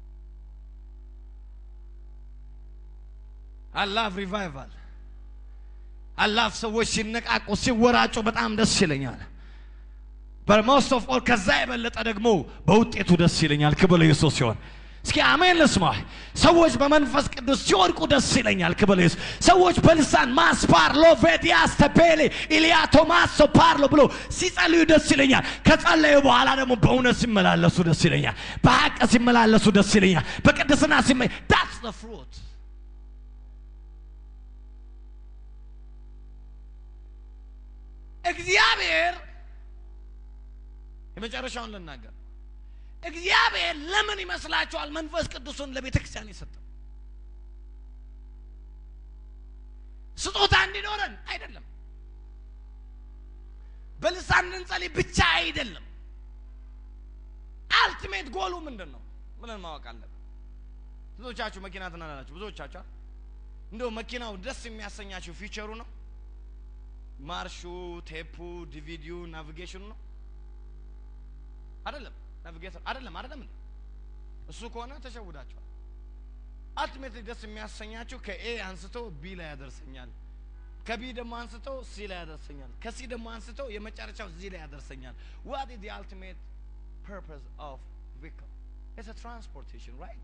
I love revival I love ሰዎች ሲነቃቁ ሲወራጩ በጣም ደስ ይለኛል but most of all ከዛ የበለጠ ደግሞ በውጤቱ ደስ ይለኛል ክብር ለኢየሱስ ይሁን እስኪ አሜን ለስማ ሰዎች በመንፈስ ቅዱስ ሲወርቁ ደስ ይለኛል ክብር ለኢየሱስ ሰዎች በልሳን ማስፓር ሎቬዲያስ ተፔሌ ኢሊያ ቶማስ ሶፓርሎ ብሎ ሲጸልዩ ደስ ይለኛል ከጸለዩ በኋላ ደግሞ በእውነት ሲመላለሱ ደስ ይለኛል በሐቅ ሲመላለሱ ደስ ይለኛል በቅድስና ሲመ that's the fruit እግዚአብሔር የመጨረሻውን ልናገር እግዚአብሔር ለምን ይመስላችኋል መንፈስ ቅዱስን ለቤተክርስቲያን ይሰጣል ስጦታ እንዲኖረን አይደለም በልሳን እንጸልይ ብቻ አይደለም አልቲሜት ጎሉ ምንድነው ምንን ማወቅ አለብን ብዙዎቻችሁ መኪና ተናናላችሁ ብዙዎቻችሁ እንደው መኪናው ደስ የሚያሰኛችሁ ፊቸሩ ነው ማርሹ ቴፑ ዲቪዲዩ ናቪጌሽኑ ነው አይደለም ናቪጌተር አይደለም አይደለም እሱ ከሆነ ተሸውዳችኋል ultimately ደስ የሚያሰኛችሁ ከኤ አንስቶ ቢ ላይ ያደርሰኛል ከቢ ደግሞ አንስቶ ሲ ላይ ያደርሰኛል ከሲ ደግሞ አንስቶ የመጨረሻው ዚ ላይ ያደርሰኛል what is the ultimate purpose of vehicle it's a transportation right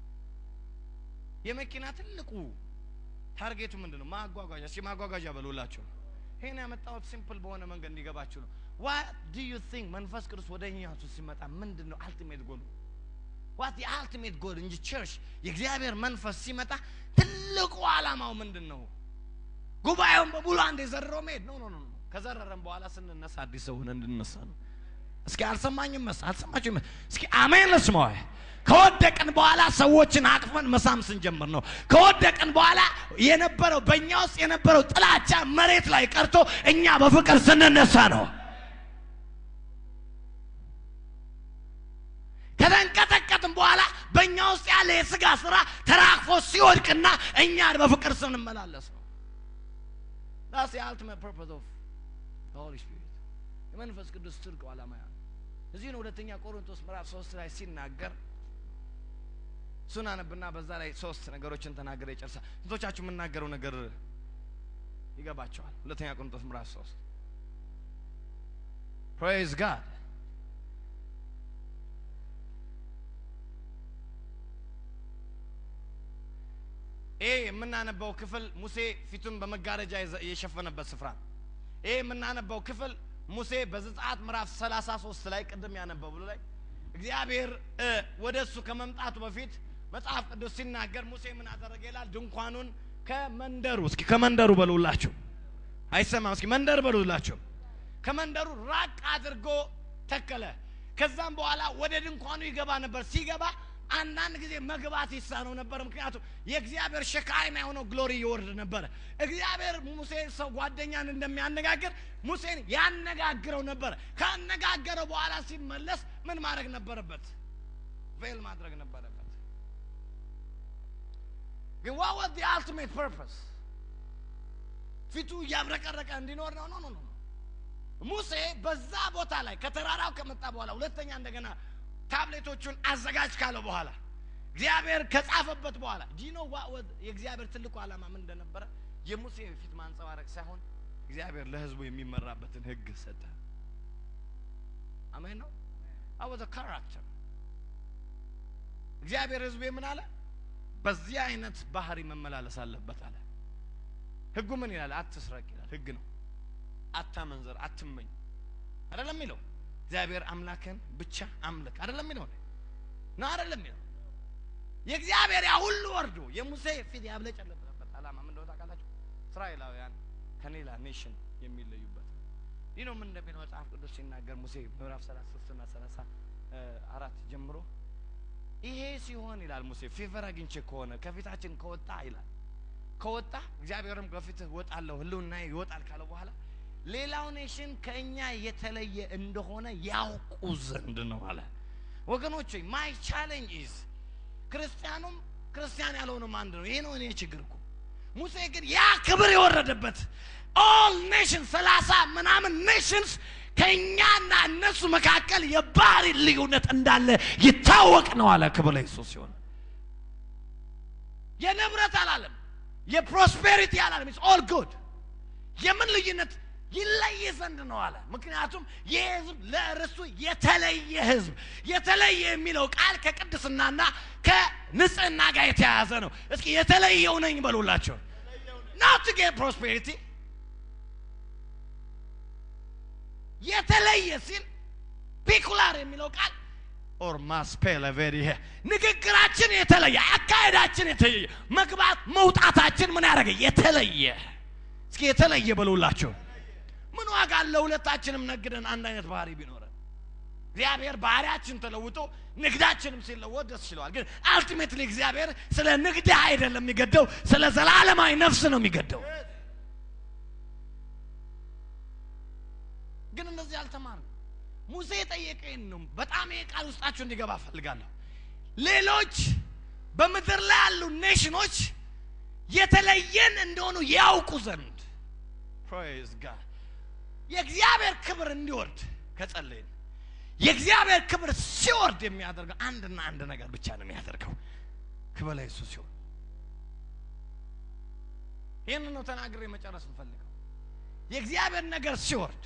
የመኪና ትልቁ ታርጌቱ ምንድነው ማጓጓዣ እሺ ማጓጓዣ በሉላችሁ ይሄን ያመጣው ሲምፕል በሆነ መንገድ እንዲገባችሁ ነው what do you think መንፈስ ቅዱስ ወደኛ ሲመጣ ምንድነው ultimate goal what the ultimate goal in the church የእግዚአብሔር መንፈስ ሲመጣ ትልቁ ዓላማው ምንድነው ጉባኤውን በሙሉ አንድ ዘረሮ መሄድ ኖ ኖ ኖ ከዘረረን በኋላ ስንነሳ አዲስ ሰው ሆነን እንድንነሳ ነው እስኪ አልሰማኝም መስ አልሰማችሁም እስኪ አሜን ለስማው ከወደቀን በኋላ ሰዎችን አቅፈን መሳም ስንጀምር ነው ከወደቀን በኋላ የነበረው በእኛ ውስጥ የነበረው ጥላቻ መሬት ላይ ቀርቶ እኛ በፍቅር ስንነሳ ነው ከተንቀጠቀጥን በኋላ በእኛ ውስጥ ያለ የሥጋ ሥራ ተራክፎ ሲወድቅና እኛ በፍቅር ስንመላለስ ነው that's the ultimate purpose of the Holy Spirit የመንፈስ ቅዱስ ትልቁ ዓላማ ያ እዚህ ነው ሁለተኛ ቆሮንቶስ ምዕራፍ ሶስት ላይ ሲናገር ሱናንብና በዛ ላይ ሶስት ነገሮችን ተናገረ ይጨርሳ እንቶቻችሁ የምናገረው ነገር ይገባቸዋል ሁለተኛ ቆሮንቶስ ምዕራፍ ሶስት praise God ኤ የምናነበው ክፍል ሙሴ ፊቱን በመጋረጃ የሸፈነበት ስፍራ ኤ የምናነበው ክፍል ሙሴ በዘጸአት ምዕራፍ ሰላሳ ሶስት ላይ ቀደም ያነበው ብሎ ላይ እግዚአብሔር ወደሱ ከመምጣቱ በፊት መጽሐፍ ቅዱስ ሲናገር ሙሴ ምን አደረገ ይላል ድንኳኑን ከመንደሩ እስኪ ከመንደሩ በሉላችሁ አይሰማም እስኪ መንደር በሉላችሁ ከመንደሩ ራቅ አድርጎ ተከለ ከዛም በኋላ ወደ ድንኳኑ ይገባ ነበር ሲገባ አንዳንድ ጊዜ መግባት ይሳነው ነበር ምክንያቱም የእግዚአብሔር ሸካይና የሆነው ግሎሪ ይወርድ ነበር እግዚአብሔር ሙሴ ሰው ጓደኛን እንደሚያነጋግር ሙሴን ያነጋግረው ነበር ካነጋገረው በኋላ ሲመለስ ምን ማድረግ ነበረበት ቬል ማድረግ ነበረበት ግን what was the ultimate purpose ፊቱ ያብረቀረቀ እንዲኖር ነው ኖ ኖ ኖ ሙሴ በዛ ቦታ ላይ ከተራራው ከመጣ በኋላ ሁለተኛ እንደገና ታብሌቶቹን አዘጋጅ ካለ በኋላ እግዚአብሔር ከጻፈበት በኋላ do you know what was የእግዚአብሔር ትልቁ ዓላማ ምን እንደነበረ የሙሴ ፊት ማንጸባረቅ ሳይሆን እግዚአብሔር ለሕዝቡ የሚመራበትን ሕግ ሰጠ አሜን ነው that was a character እግዚአብሔር ሕዝቡ ምን አለ በዚህ አይነት ባህሪ መመላለስ አለበት አለ ሕጉ ምን ይላል አትስረቅ ይላል ሕግ ነው አታመንዘር አትመኝ አይደለም ይለው እግዚአብሔር አምላክን ብቻ አምልክ አይደለም ይለው ነው አይደለም ይለው የእግዚአብሔር ያ ሁሉ ወርዶ የሙሴ ፊት ያብለጨለጨበት ዓላማ ምን እንደሆነ ታውቃላችሁ እስራኤላውያን ከሌላ ኔሽን የሚለዩበት ይህ ነው ምን እንደሚለው መጽሐፍ ቅዱስ ሲናገር ሙሴ ምዕራፍ ሰላሳ ሶስት እና ሰላሳ አራት ጀምሮ ይሄ ሲሆን ይላል ሙሴ ፌቨር አግኝቼ ከሆነ ከፊታችን ከወጣ ይላል ከወጣ እግዚአብሔርም ከፊትህ ወጣለሁ ህልውና ይወጣል ካለ በኋላ ሌላው ኔሽን ከኛ የተለየ እንደሆነ ያውቁ ዘንድ ነው አለ ወገኖቼ my challenge is ክርስቲያኑም ክርስቲያን ያልሆነም አንድ ነው ይሄ ነው እኔ ችግር እኮ ሙሴ ግን ያ ክብር የወረደበት all nations ሰላሳ ምናምን nations ከኛና እነሱ መካከል የባህሪ ልዩነት እንዳለ ይታወቅ ነው አለ ክብር ለኢየሱስ ይሁን የንብረት አላለም የፕሮስፔሪቲ አላለም it's all good የምን ልዩነት ይለይ ዘንድ ነው አለ ምክንያቱም የሕዝብ ለርሱ የተለየ ሕዝብ የተለየ የሚለው ቃል ከቅድስናና ከንጽህና ጋር የተያያዘ ነው እስኪ የተለየው ነኝ በሉላችሁ not to get prosperity የተለየ ሲል ፒኩላር የሚለው ቃል or maspela very ንግግራችን የተለየ አካሄዳችን የተለየ መግባት መውጣታችን ምን ያደርገ የተለየ እስኪ የተለየ በሉላችሁ ምን ዋጋ አለው ሁለታችንም ነግደን አንድ አይነት ባህሪ ቢኖረን እግዚአብሔር ባህሪያችን ተለውጦ ንግዳችንም ሲለወጥ ደስ ይለዋል ግን ultimately እግዚአብሔር ስለ ንግድ አይደለም የሚገደው ስለ ዘላለማዊ ነፍስ ነው የሚገደው ግን እንደዚህ አልተማርንም ሙሴ ጠየቀኝ ነው በጣም የቃል ውስጣችሁ እንዲገባ ፈልጋለሁ ሌሎች በመድር ላይ ያሉ ኔሽኖች የተለየን እንደሆኑ ያውቁ ዘንድ praise God የእግዚአብሔር ክብር እንዲወርድ ከጸለይን የእግዚአብሔር ክብር ሲወርድ የሚያደርገው አንድና አንድ ነገር ብቻ ነው የሚያደርገው ክብር ለኢየሱስ ይሁን ይሄን ነው ተናግሬ መጨረስ እንፈልጋለን የእግዚአብሔር ነገር ሲወርድ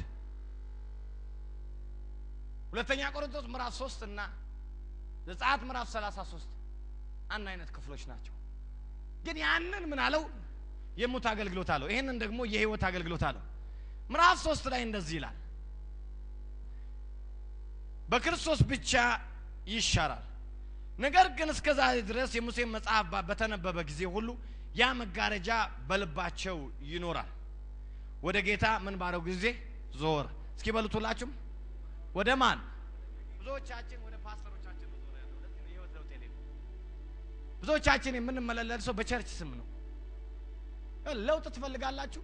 ሁለተኛ ቆሮንቶስ ምዕራፍ ሶስት እና ዘጸአት ምዕራፍ ሰላሳ ሶስት አንድ አይነት ክፍሎች ናቸው ግን ያንን ምን አለው የሙት አገልግሎት አለው ይሄንን ደግሞ የህይወት አገልግሎት አለው ምዕራፍ ሶስት ላይ እንደዚህ ይላል በክርስቶስ ብቻ ይሻራል ነገር ግን እስከዛሬ ድረስ የሙሴ መጽሐፍ በተነበበ ጊዜ ሁሉ ያ መጋረጃ በልባቸው ይኖራል ወደ ጌታ ምን ባረው ጊዜ ዞር እስኪ በሉትላችሁ ወደ ማን ብዙዎቻችን ወደ ፓስተሮቻችን ዞር ያለው ለዚህ ነው የህይወት ለውጥ የሌለው ብዙዎቻችን የምንመለለሰው በቸርች ስም ነው ለውጥ ትፈልጋላችሁ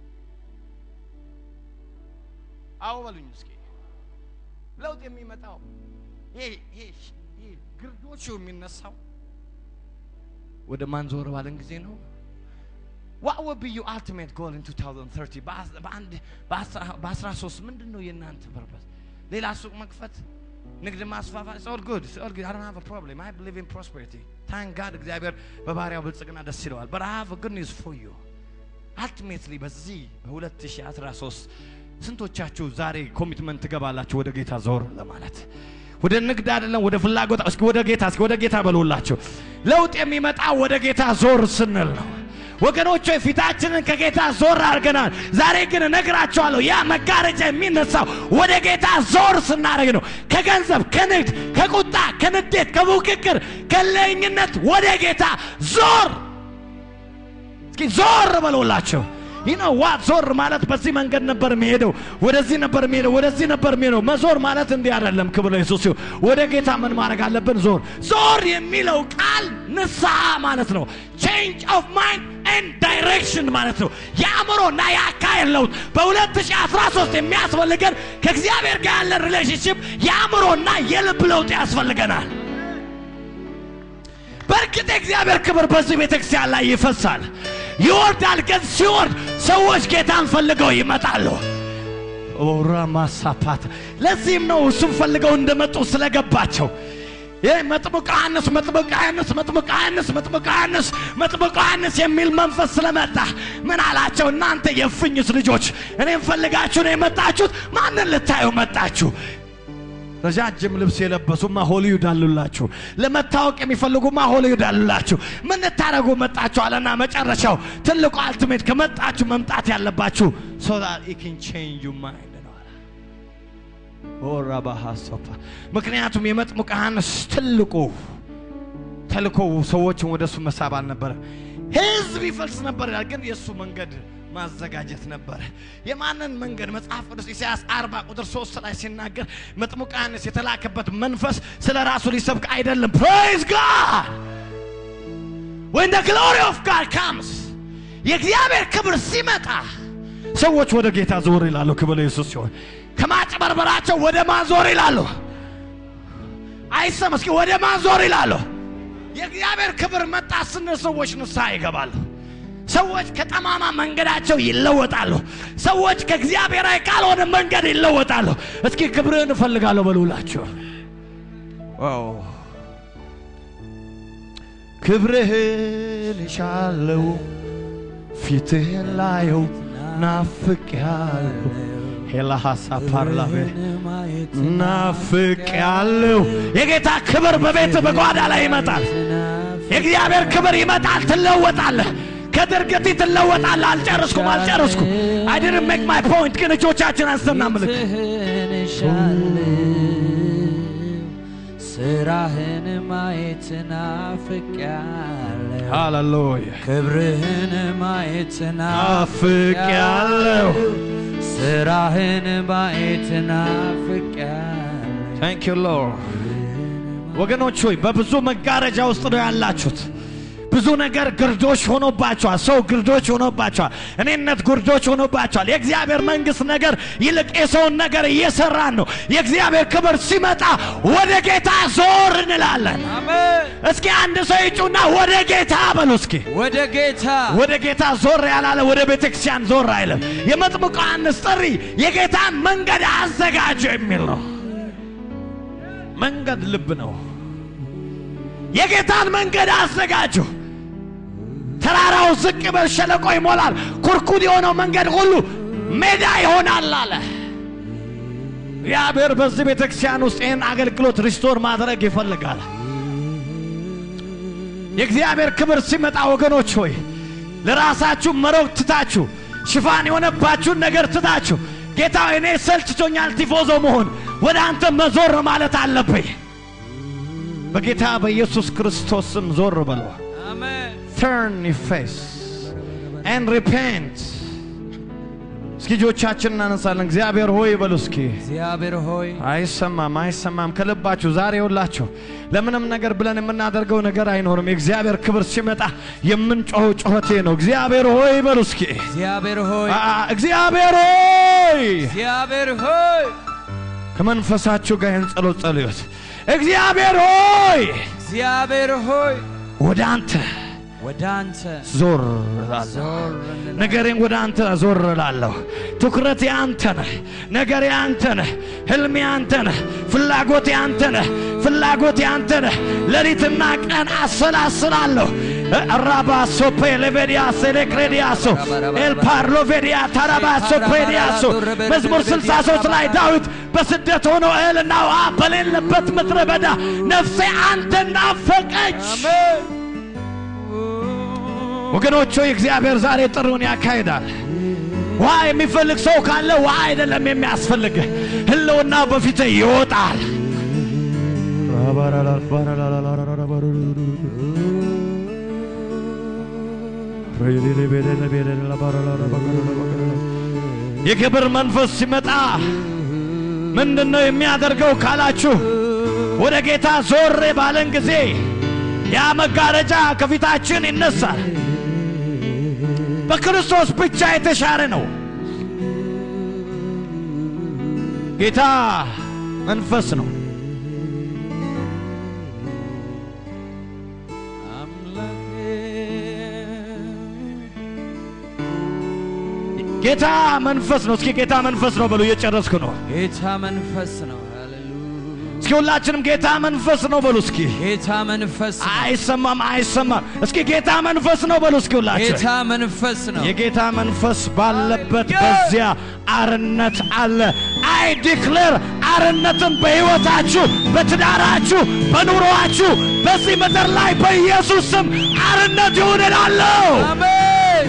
አው በሉኝ እስኪ ለውጥ የሚመጣው ይሄ ይሄ ይሄ ግርዶቹ የሚነሳው ወደ ማን ዞር ባለን ጊዜ ነው What would be your ultimate goal in twenty thirty? በአንድ በአስራ ሶስት ምንድነው የናንተ ፐርፐስ ሌላ ሱቅ መክፈት ንግድ ማስፋፋት it's all good it's all good I don't have a problem I believe in prosperity thank God እግዚአብሔር በባሪያው ብልጽግና ደስ ይለዋል but I have a good news for you ultimately በዚህ በ2013 ስንቶቻችሁ ዛሬ ኮሚትመንት ትገባላችሁ ወደ ጌታ ዞር ለማለት ወደ ንግድ አይደለም ወደ ፍላጎት እስኪ ወደ ጌታ እስኪ ወደ ጌታ በሉላችሁ ለውጥ የሚመጣው ወደ ጌታ ዞር ስንል ነው ወገኖች ፊታችንን ከጌታ ዞር አርገናል ዛሬ ግን ነግራቸዋለሁ ያ መጋረጃ የሚነሳው ወደ ጌታ ዞር ስናረግ ነው ከገንዘብ ከንግድ ከቁጣ ከንዴት ከቡክክር ከለኝነት ወደ ጌታ ዞር እስኪ ዞር በሉላችሁ you know what ዞር ማለት በዚህ መንገድ ነበር የሚሄደው ወደዚህ ነበር የሚሄደው ወደዚህ ነበር የሚሄደው መዞር ማለት እንዲህ አይደለም ክብር ለኢየሱስ ይሁን ወደ ጌታ ምን ማድረግ አለብን ዞር ዞር የሚለው ቃል ንስሐ ማለት ነው change of mind and direction ማለት ነው ያምሮና ያካሄድ ለውጥ በ2013 የሚያስፈልገን ከእግዚአብሔር ጋር ያለ ሪሌሽንሺፕ ያምሮና የልብ ለውጥ ያስፈልገናል በርግጥ እግዚአብሔር ክብር በዚህ ቤተክርስቲያን ላይ ይፈሳል ይወርዳል ግን ሲወርድ ሰዎች ጌታን ፈልገው ይመጣሉ ኦራማ ሳፓት ለዚህም ነው እሱን ፈልገው እንደመጡ ስለገባቸው ይሄ መጥምቁ ዮሐንስ መጥምቁ ዮሐንስ መጥምቁ ዮሐንስ መጥምቁ ዮሐንስ መጥምቁ ዮሐንስ የሚል መንፈስ ስለመጣ ምን አላቸው እናንተ የፍኝስ ልጆች እኔን ፈልጋችሁ ነው የመጣችሁት ማንን ልታዩ መጣችሁ ረጃጅም ልብስ የለበሱማ ሆሊውድ አሉላችሁ ለመታወቅ የሚፈልጉማ ሆሊውድ አሉላችሁ ምን ታረጉ መጣችሁ አለና መጨረሻው ትልቁ አልቲሜት ከመጣችሁ መምጣት ያለባችሁ so that it can change your mind ነው ኦራ ባሃሶፋ ምክንያቱም የመጥምቁ ዮሐንስ ትልቁ ተልኮ ሰዎችን ወደሱ መሳብ አልነበረ ህዝብ ይፈልስ ነበር ግን የሱ መንገድ ማዘጋጀት ነበር የማንን መንገድ መጽሐፍ ቅዱስ ኢሳይያስ አርባ ቁጥር ሶስት ላይ ሲናገር መጥምቁ ዮሐንስ የተላከበት መንፈስ ስለራሱ ሊሰብክ አይደለም praise God when the glory of God comes የእግዚአብሔር ክብር ሲመጣ ሰዎች ወደ ጌታ ዞር ይላሉ ክብር ለኢየሱስ ይሁን ከማጭበርበራቸው ወደ ማን ዞር ይላሉ አይሰማም እስኪ ወደ ማን ዞር ይላሉ የእግዚአብሔር ክብር መጣ ስንል ሰዎች ንስሐ ይገባሉ ሰዎች ከጠማማ መንገዳቸው ይለወጣሉ ሰዎች ከእግዚአብሔር ካልሆነ መንገድ ይለወጣሉ እስኪ ክብርን ፈልጋለሁ በሉላችሁ ዋው ክብርህን ይሻለው ፊትህን ላየው ናፍቄያለሁ ሄላ ሐሳብ ፓርላቬ ናፍቄያለሁ የጌታ ክብር በቤት በጓዳ ላይ ይመጣል የእግዚአብሔር ክብር ይመጣል ትለወጣለህ ከድርገት ይተለወጣል አልጨረስኩም አልጨረስኩም I didn't make my point ግን እጆቻችን አንስተናምልክ ስራህን ማየት ናፍቄያለሁ ሃሌሉያ ክብርህን ማየት ናፍቄያለሁ ስራህን ማየት ናፍቄያለሁ Thank you Lord ወገኖች ሆይ በብዙ መጋረጃ ውስጥ ነው ያላችሁት ብዙ ነገር ግርዶሽ ሆኖባቸዋል ሰው ግርዶሽ ሆኖባቸዋል እኔነት ግርዶሽ ሆኖባቸዋል የእግዚአብሔር መንግስት ነገር ይልቅ የሰውን ነገር እየሰራን ነው የእግዚአብሔር ክብር ሲመጣ ወደ ጌታ ዞር እንላለን አሜን እስኪ አንድ ሰው ይጩና ወደ ጌታ በሉ እስኪ ወደ ጌታ ወደ ጌታ ዞር ያላለ ወደ ቤተክርስቲያን ዞር አይልም የመጥምቁ ዮሐንስ ጥሪ የጌታን መንገድ አዘጋጁ የሚል ነው መንገድ ልብ ነው የጌታን መንገድ አዘጋጁ ተራራው ዝቅ በል ሸለቆ ይሞላል ኩርኩድ የሆነው መንገድ ሁሉ ሜዳ ይሆናል አለ እግዚአብሔር በዚህ ቤተክርስቲያን ውስጥ ይህን አገልግሎት ሪስቶር ማድረግ ይፈልጋል የእግዚአብሔር ክብር ሲመጣ ወገኖች ሆይ ለራሳችሁ መሮቅ ትታችሁ ሽፋን የሆነባችሁን ነገር ትታችሁ ጌታ እኔ ሰልችቶኛል ቲፎዞ መሆን ወደ አንተ መዞር ማለት አለብኝ በጌታ በኢየሱስ ክርስቶስ ስም ዞር በሉ አሜን turn your face and repent እስኪጆቻችንን እናነሳለን እግዚአብሔር ሆይ በሉ እስኪ እግዚአብሔር ሆይ አይሰማም አይሰማም ከልባችሁ ዛሬ ሁላችሁ ለምንም ነገር ብለን የምናደርገው ነገር አይኖርም የእግዚአብሔር ክብር ሲመጣ የምንጮኸው ጩኸቴ ነው እግዚአብሔር ሆይ በሉ እስኪ እግዚአብሔር ሆይ እግዚአብሔር ሆይ እግዚአብሔር ሆይ ከመንፈሳችሁ ጋር ጸሎት ጸልዩት እግዚአብሔር ሆይ እግዚአብሔር ሆይ ወደ አንተ ወደ አንተ ዞር ላለሁ ነገሬን ወደ አንተ ዞር ላለሁ ትኩረቴ አንተ ነህ ነገሬ አንተ ነህ ህልሜ አንተ ነህ ፍላጎቴ አንተ ነህ ፍላጎቴ አንተ ነህ ሌሊትና ቀን አሰላስላለሁ ራባሶ ፔሌቬዲያ ሴሌክሬዲያሶ ኤል ፓርሎቬዲያ ታራባሶ ፔዲያሶ መዝሙር ስልሳ ሶስት ላይ ዳዊት በስደት ሆኖ እህልና ውሃ በሌለበት ምድረ በዳ ነፍሴ አንተን ናፈቀች አሜን ወገኖች ሆይ እግዚአብሔር ዛሬ ጥሩን ያካሂዳል ውሃ የሚፈልግ ሰው ካለ ውሃ አይደለም የሚያስፈልግ ህልውና በፊት ይወጣል የክብር መንፈስ ሲመጣ ምንድነው የሚያደርገው ካላችሁ ወደ ጌታ ዞር ባለን ጊዜ ያ መጋረጃ ከፊታችን ይነሳል በክርስቶስ ብቻ የተሻረ ነው ጌታ መንፈስ ነው ጌታ መንፈስ ነው እስኪ ጌታ መንፈስ ነው በሉ እየጨረስኩ ነው ጌታ መንፈስ ነው እስኪ ሁላችንም ጌታ መንፈስ ነው በሉ እስኪ ጌታ መንፈስ ነው አይሰማም አይሰማም እስኪ ጌታ መንፈስ ነው በሉ እስኪ ሁላችሁ ጌታ መንፈስ ነው የጌታ መንፈስ ባለበት በዚያ አርነት አለ አይ ዲክሌር አርነትን በህይወታችሁ በትዳራችሁ በኑሮአችሁ በዚህ ምድር ላይ በኢየሱስ ስም አርነት ይሁንላችሁ አሜን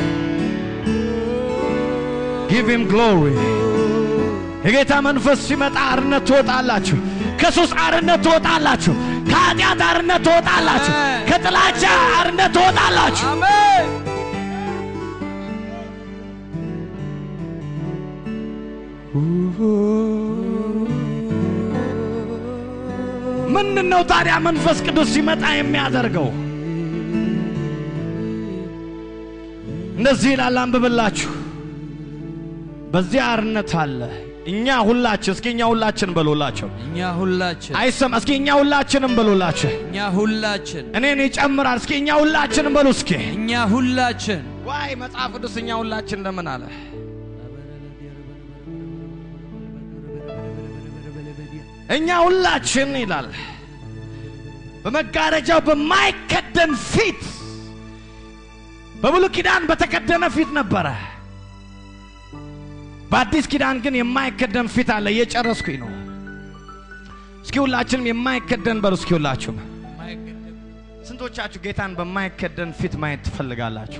give him glory የጌታ መንፈስ ሲመጣ አርነት ትወጣላችሁ ከሱስ አርነት ትወጣላችሁ ከኃጢአት አርነት ትወጣላችሁ ከጥላቻ አርነት ትወጣላችሁ አሜን ምንድነው ታዲያ መንፈስ ቅዱስ ሲመጣ የሚያደርገው እንደዚህ ይላል አንብብላችሁ በዚያ አርነት አለ እኛ ሁላችን እስኪ እኛ ሁላችን በሉላችሁ እኛ ሁላችን አይሰማ እስኪ እኛ ሁላችንም በሉላችሁ እኛ ሁላችን እኔን ይጨምራል እስኪ እኛ ሁላችንም በሉ እስኪ እኛ ሁላችን ዋይ መጽሐፍ ቅዱስ እኛ ሁላችን ለምን አለ እኛ ሁላችን ይላል በመጋረጃው በማይከደን ፊት በብሉይ ኪዳን በተከደነ ፊት ነበረ በአዲስ ኪዳን ግን የማይከደን ፊት አለ እየጨረስኩኝ ነው እስኪ ሁላችንም የማይከደን በሉ እስኪ ሁላችሁም ስንቶቻችሁ ጌታን በማይከደን ፊት ማየት ትፈልጋላችሁ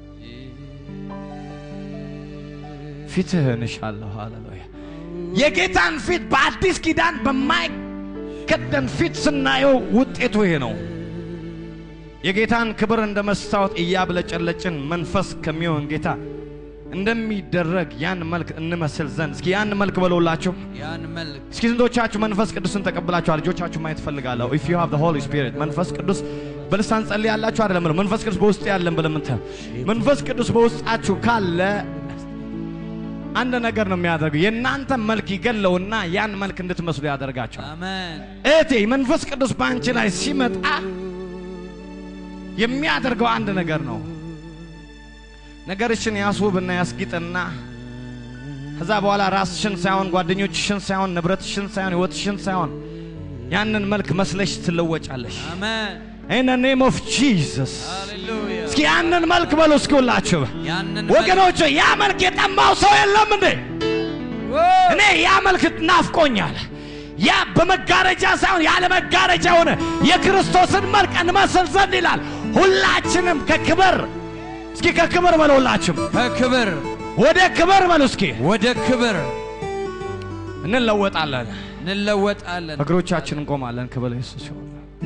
ፊትህን እሻለሁ ሃሌሉያ የጌታን ፊት በአዲስ ኪዳን በማይከደን ፊት ስናየው ውጤቱ ይሄ ነው የጌታን ክብር እንደ መስታወት እያብለጨለጭን መንፈስ ከሚሆን ጌታ እንደሚደረግ ያን መልክ እንመስል ዘንድ እስኪ ያን መልክ በሉላችሁ ያን መልክ እስኪ ስንቶቻችሁ መንፈስ ቅዱስን ተቀብላችኋል ልጆቻችሁ ማየት ፈልጋለሁ if you have the holy spirit መንፈስ ቅዱስ በልሳን ጸልያላችሁ አይደለም መንፈስ ቅዱስ በውስጥ ያለን ብለምንተ መንፈስ ቅዱስ በውስጣችሁ ካለ አንድ ነገር ነው የሚያደርገው የናንተ መልክ ይገለውና ያን መልክ እንድትመስሉ ያደርጋችሁ አሜን እቴ መንፈስ ቅዱስ ባንቺ ላይ ሲመጣ የሚያደርገው አንድ ነገር ነው ነገርሽን ያስውብና ያስጊጥና ከዛ በኋላ ራስሽን ሳይሆን ጓደኞችሽን ሳይሆን ንብረትሽን ሳይሆን ህይወትሽን ሳይሆን ያንን መልክ መስለሽ ትለወጫለሽ አሜን In the name of Jesus. Hallelujah. እስኪ ያንን መልክ በሉ እስኪ ሁላችሁ ወገኖቼ ያ መልክ የጠማው ሰው የለም እንዴ? እኔ ያ መልክ ናፍቆኛል። ያ በመጋረጃ ሳይሆን ያለ መጋረጃ ሆነ የክርስቶስን መልክ እንመስል ዘንድ ይላል። ሁላችንም ከክብር እስኪ ከክብር በሉ ሁላችሁም ከክብር ወደ ክብር በሉ እስኪ ወደ ክብር እንለወጣለን እንለወጣለን። እግሮቻችንን እንቆማለን። ክብር ለኢየሱስ ይሁን።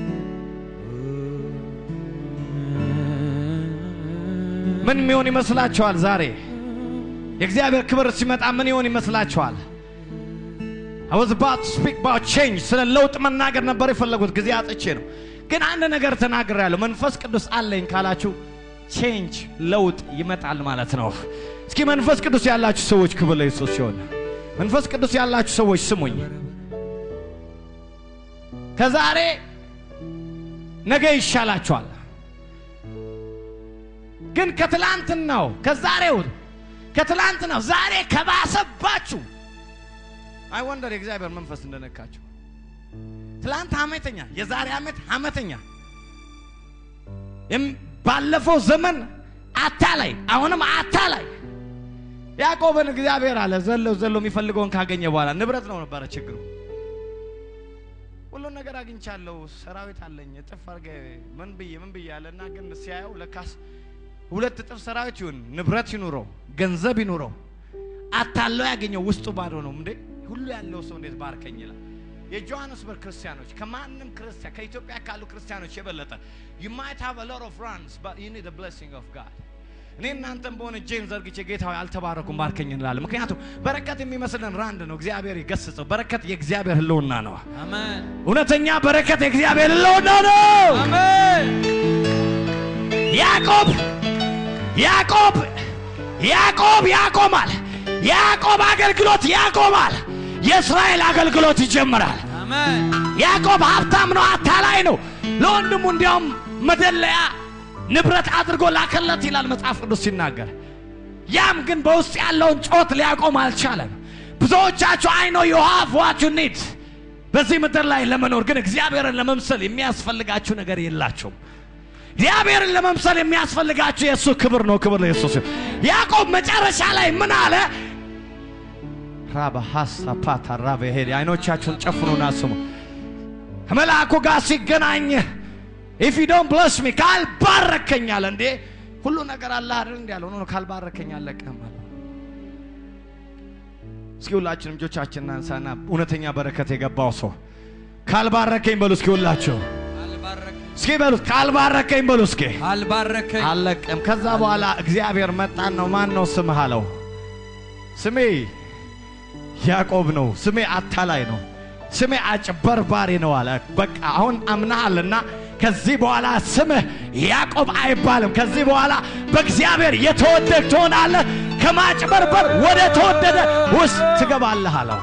ምን የሚሆን ይመስላችኋል? ዛሬ የእግዚአብሔር ክብር ሲመጣ ምን ይሆን ይመስላችኋል? I was about to speak about change. ስለ ለውጥ መናገር ነበር የፈለጉት ጊዜ አጥቼ ነው። ግን አንድ ነገር ተናግሬያለሁ። መንፈስ ቅዱስ አለኝ ካላችሁ change ለውጥ ይመጣል ማለት ነው። እስኪ መንፈስ ቅዱስ ያላችሁ ሰዎች ክብር ለኢየሱስ ይሁን። መንፈስ ቅዱስ ያላችሁ ሰዎች ስሙኝ። ከዛሬ ነገ ይሻላችኋል። ግን ከትላንትናው ከዛሬው ከትላንትናው ዛሬ ከባሰባችሁ አይ ወንደር የእግዚአብሔር መንፈስ እንደነካችሁ ትላንት አመተኛ የዛሬ አመት አመተኛ ባለፈው ዘመን አታላይ አሁንም አታላይ ያዕቆብን እግዚአብሔር አለ ዘሎ ዘሎ የሚፈልገውን ካገኘ በኋላ ንብረት ነው ነበር ችግሩ። ሁሉ ነገር አግኝቻለሁ ሰራዊት አለኝ እጥፍ አርገ ምን ብዬ ምን ብዬ አለና ግን ሲያየው ለካስ ሁለት እጥፍ ሰራዊት ይሁን ንብረት ይኑረው ገንዘብ ይኑረው አታለው ያገኘው ውስጡ ባዶ ነው እንዴ? ሁሉ ያለው ሰው እንዴት ባርከኝ ይላል። የጆሃንስበርግ ክርስቲያኖች ከማንም ክርስቲያን ከኢትዮጵያ ካሉ ክርስቲያኖች የበለጠ you might have a lot of runs but you need the blessing of God. እኔ እናንተም በሆነ ጄም ዘርግቼ ጌታው ያልተባረኩም ባርከኝ እንላለን። ምክንያቱም በረከት የሚመስለን ራንድ ነው። እግዚአብሔር ይገስጸው። በረከት የእግዚአብሔር ህልውና ነው። አሜን። እውነተኛ በረከት የእግዚአብሔር ህልውና ነው። አሜን። ያዕቆብ ያዕቆብ ያዕቆብ ያቆማል። ያዕቆብ አገልግሎት ያቆማል። የእስራኤል አገልግሎት ይጀምራል። አሜን። ያዕቆብ ሀብታም ነው፣ አታላይ ነው። ለወንድሙ እንዲያውም መደለያ ንብረት አድርጎ ላከለት ይላል መጽሐፍ ቅዱስ ሲናገር። ያም ግን በውስጥ ያለውን ጮት ሊያቆም አልቻለም። ብዙዎቻችሁ I know you have what you need በዚህ ምድር ላይ ለመኖር ግን እግዚአብሔርን ለመምሰል የሚያስፈልጋችሁ ነገር የላችሁም። እግዚአብሔርን ለመምሰል የሚያስፈልጋችሁ የሱ ክብር ነው። ክብር ለኢየሱስ። ያዕቆብ መጨረሻ ላይ ምን አለ? ራባ ሐሳፓታ ራባ ሄደ አይኖቻችሁን ጨፍኑና ስሙ። ከመልአኩ ጋር ሲገናኝ if you don't bless me ካልባረከኝ አለ። እንዴ ሁሉ ነገር አላህ አይደል እንዲያለው ነው። ካልባረከኝ አለቀም አለ። እስኪ ሁላችንም እጆቻችንን አንሳና እውነተኛ በረከት የገባው ሰው ካልባረከኝ በሉ እስኪ ሁላችሁ እስኪ በሉ ካልባረከኝ በሉ እስኪ ካልባረከኝ አለቀም። ከዛ በኋላ እግዚአብሔር መጣን ነው። ማን ነው ስምህ አለው። ስሜ ያዕቆብ ነው። ስሜ አታላይ ነው። ስሜ አጭበርባሪ ነው አለ። በቃ አሁን አምናሃልና ከዚህ በኋላ ስምህ ያዕቆብ አይባልም። ከዚህ በኋላ በእግዚአብሔር የተወደድክ ትሆናለህ። ከማጭበርበር ወደ ተወደደ ውስጥ ትገባለህ አለው።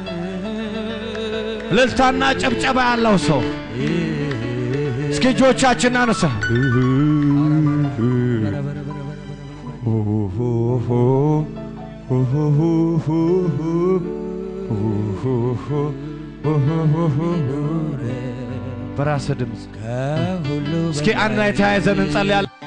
ልልታና ጭብጨባ ያለው ሰው እስኪ እጆቻችንን አነሳ። በራስ ድምፅ እስኪ አንድ ላይ ተያይዘን እንጸልያለን።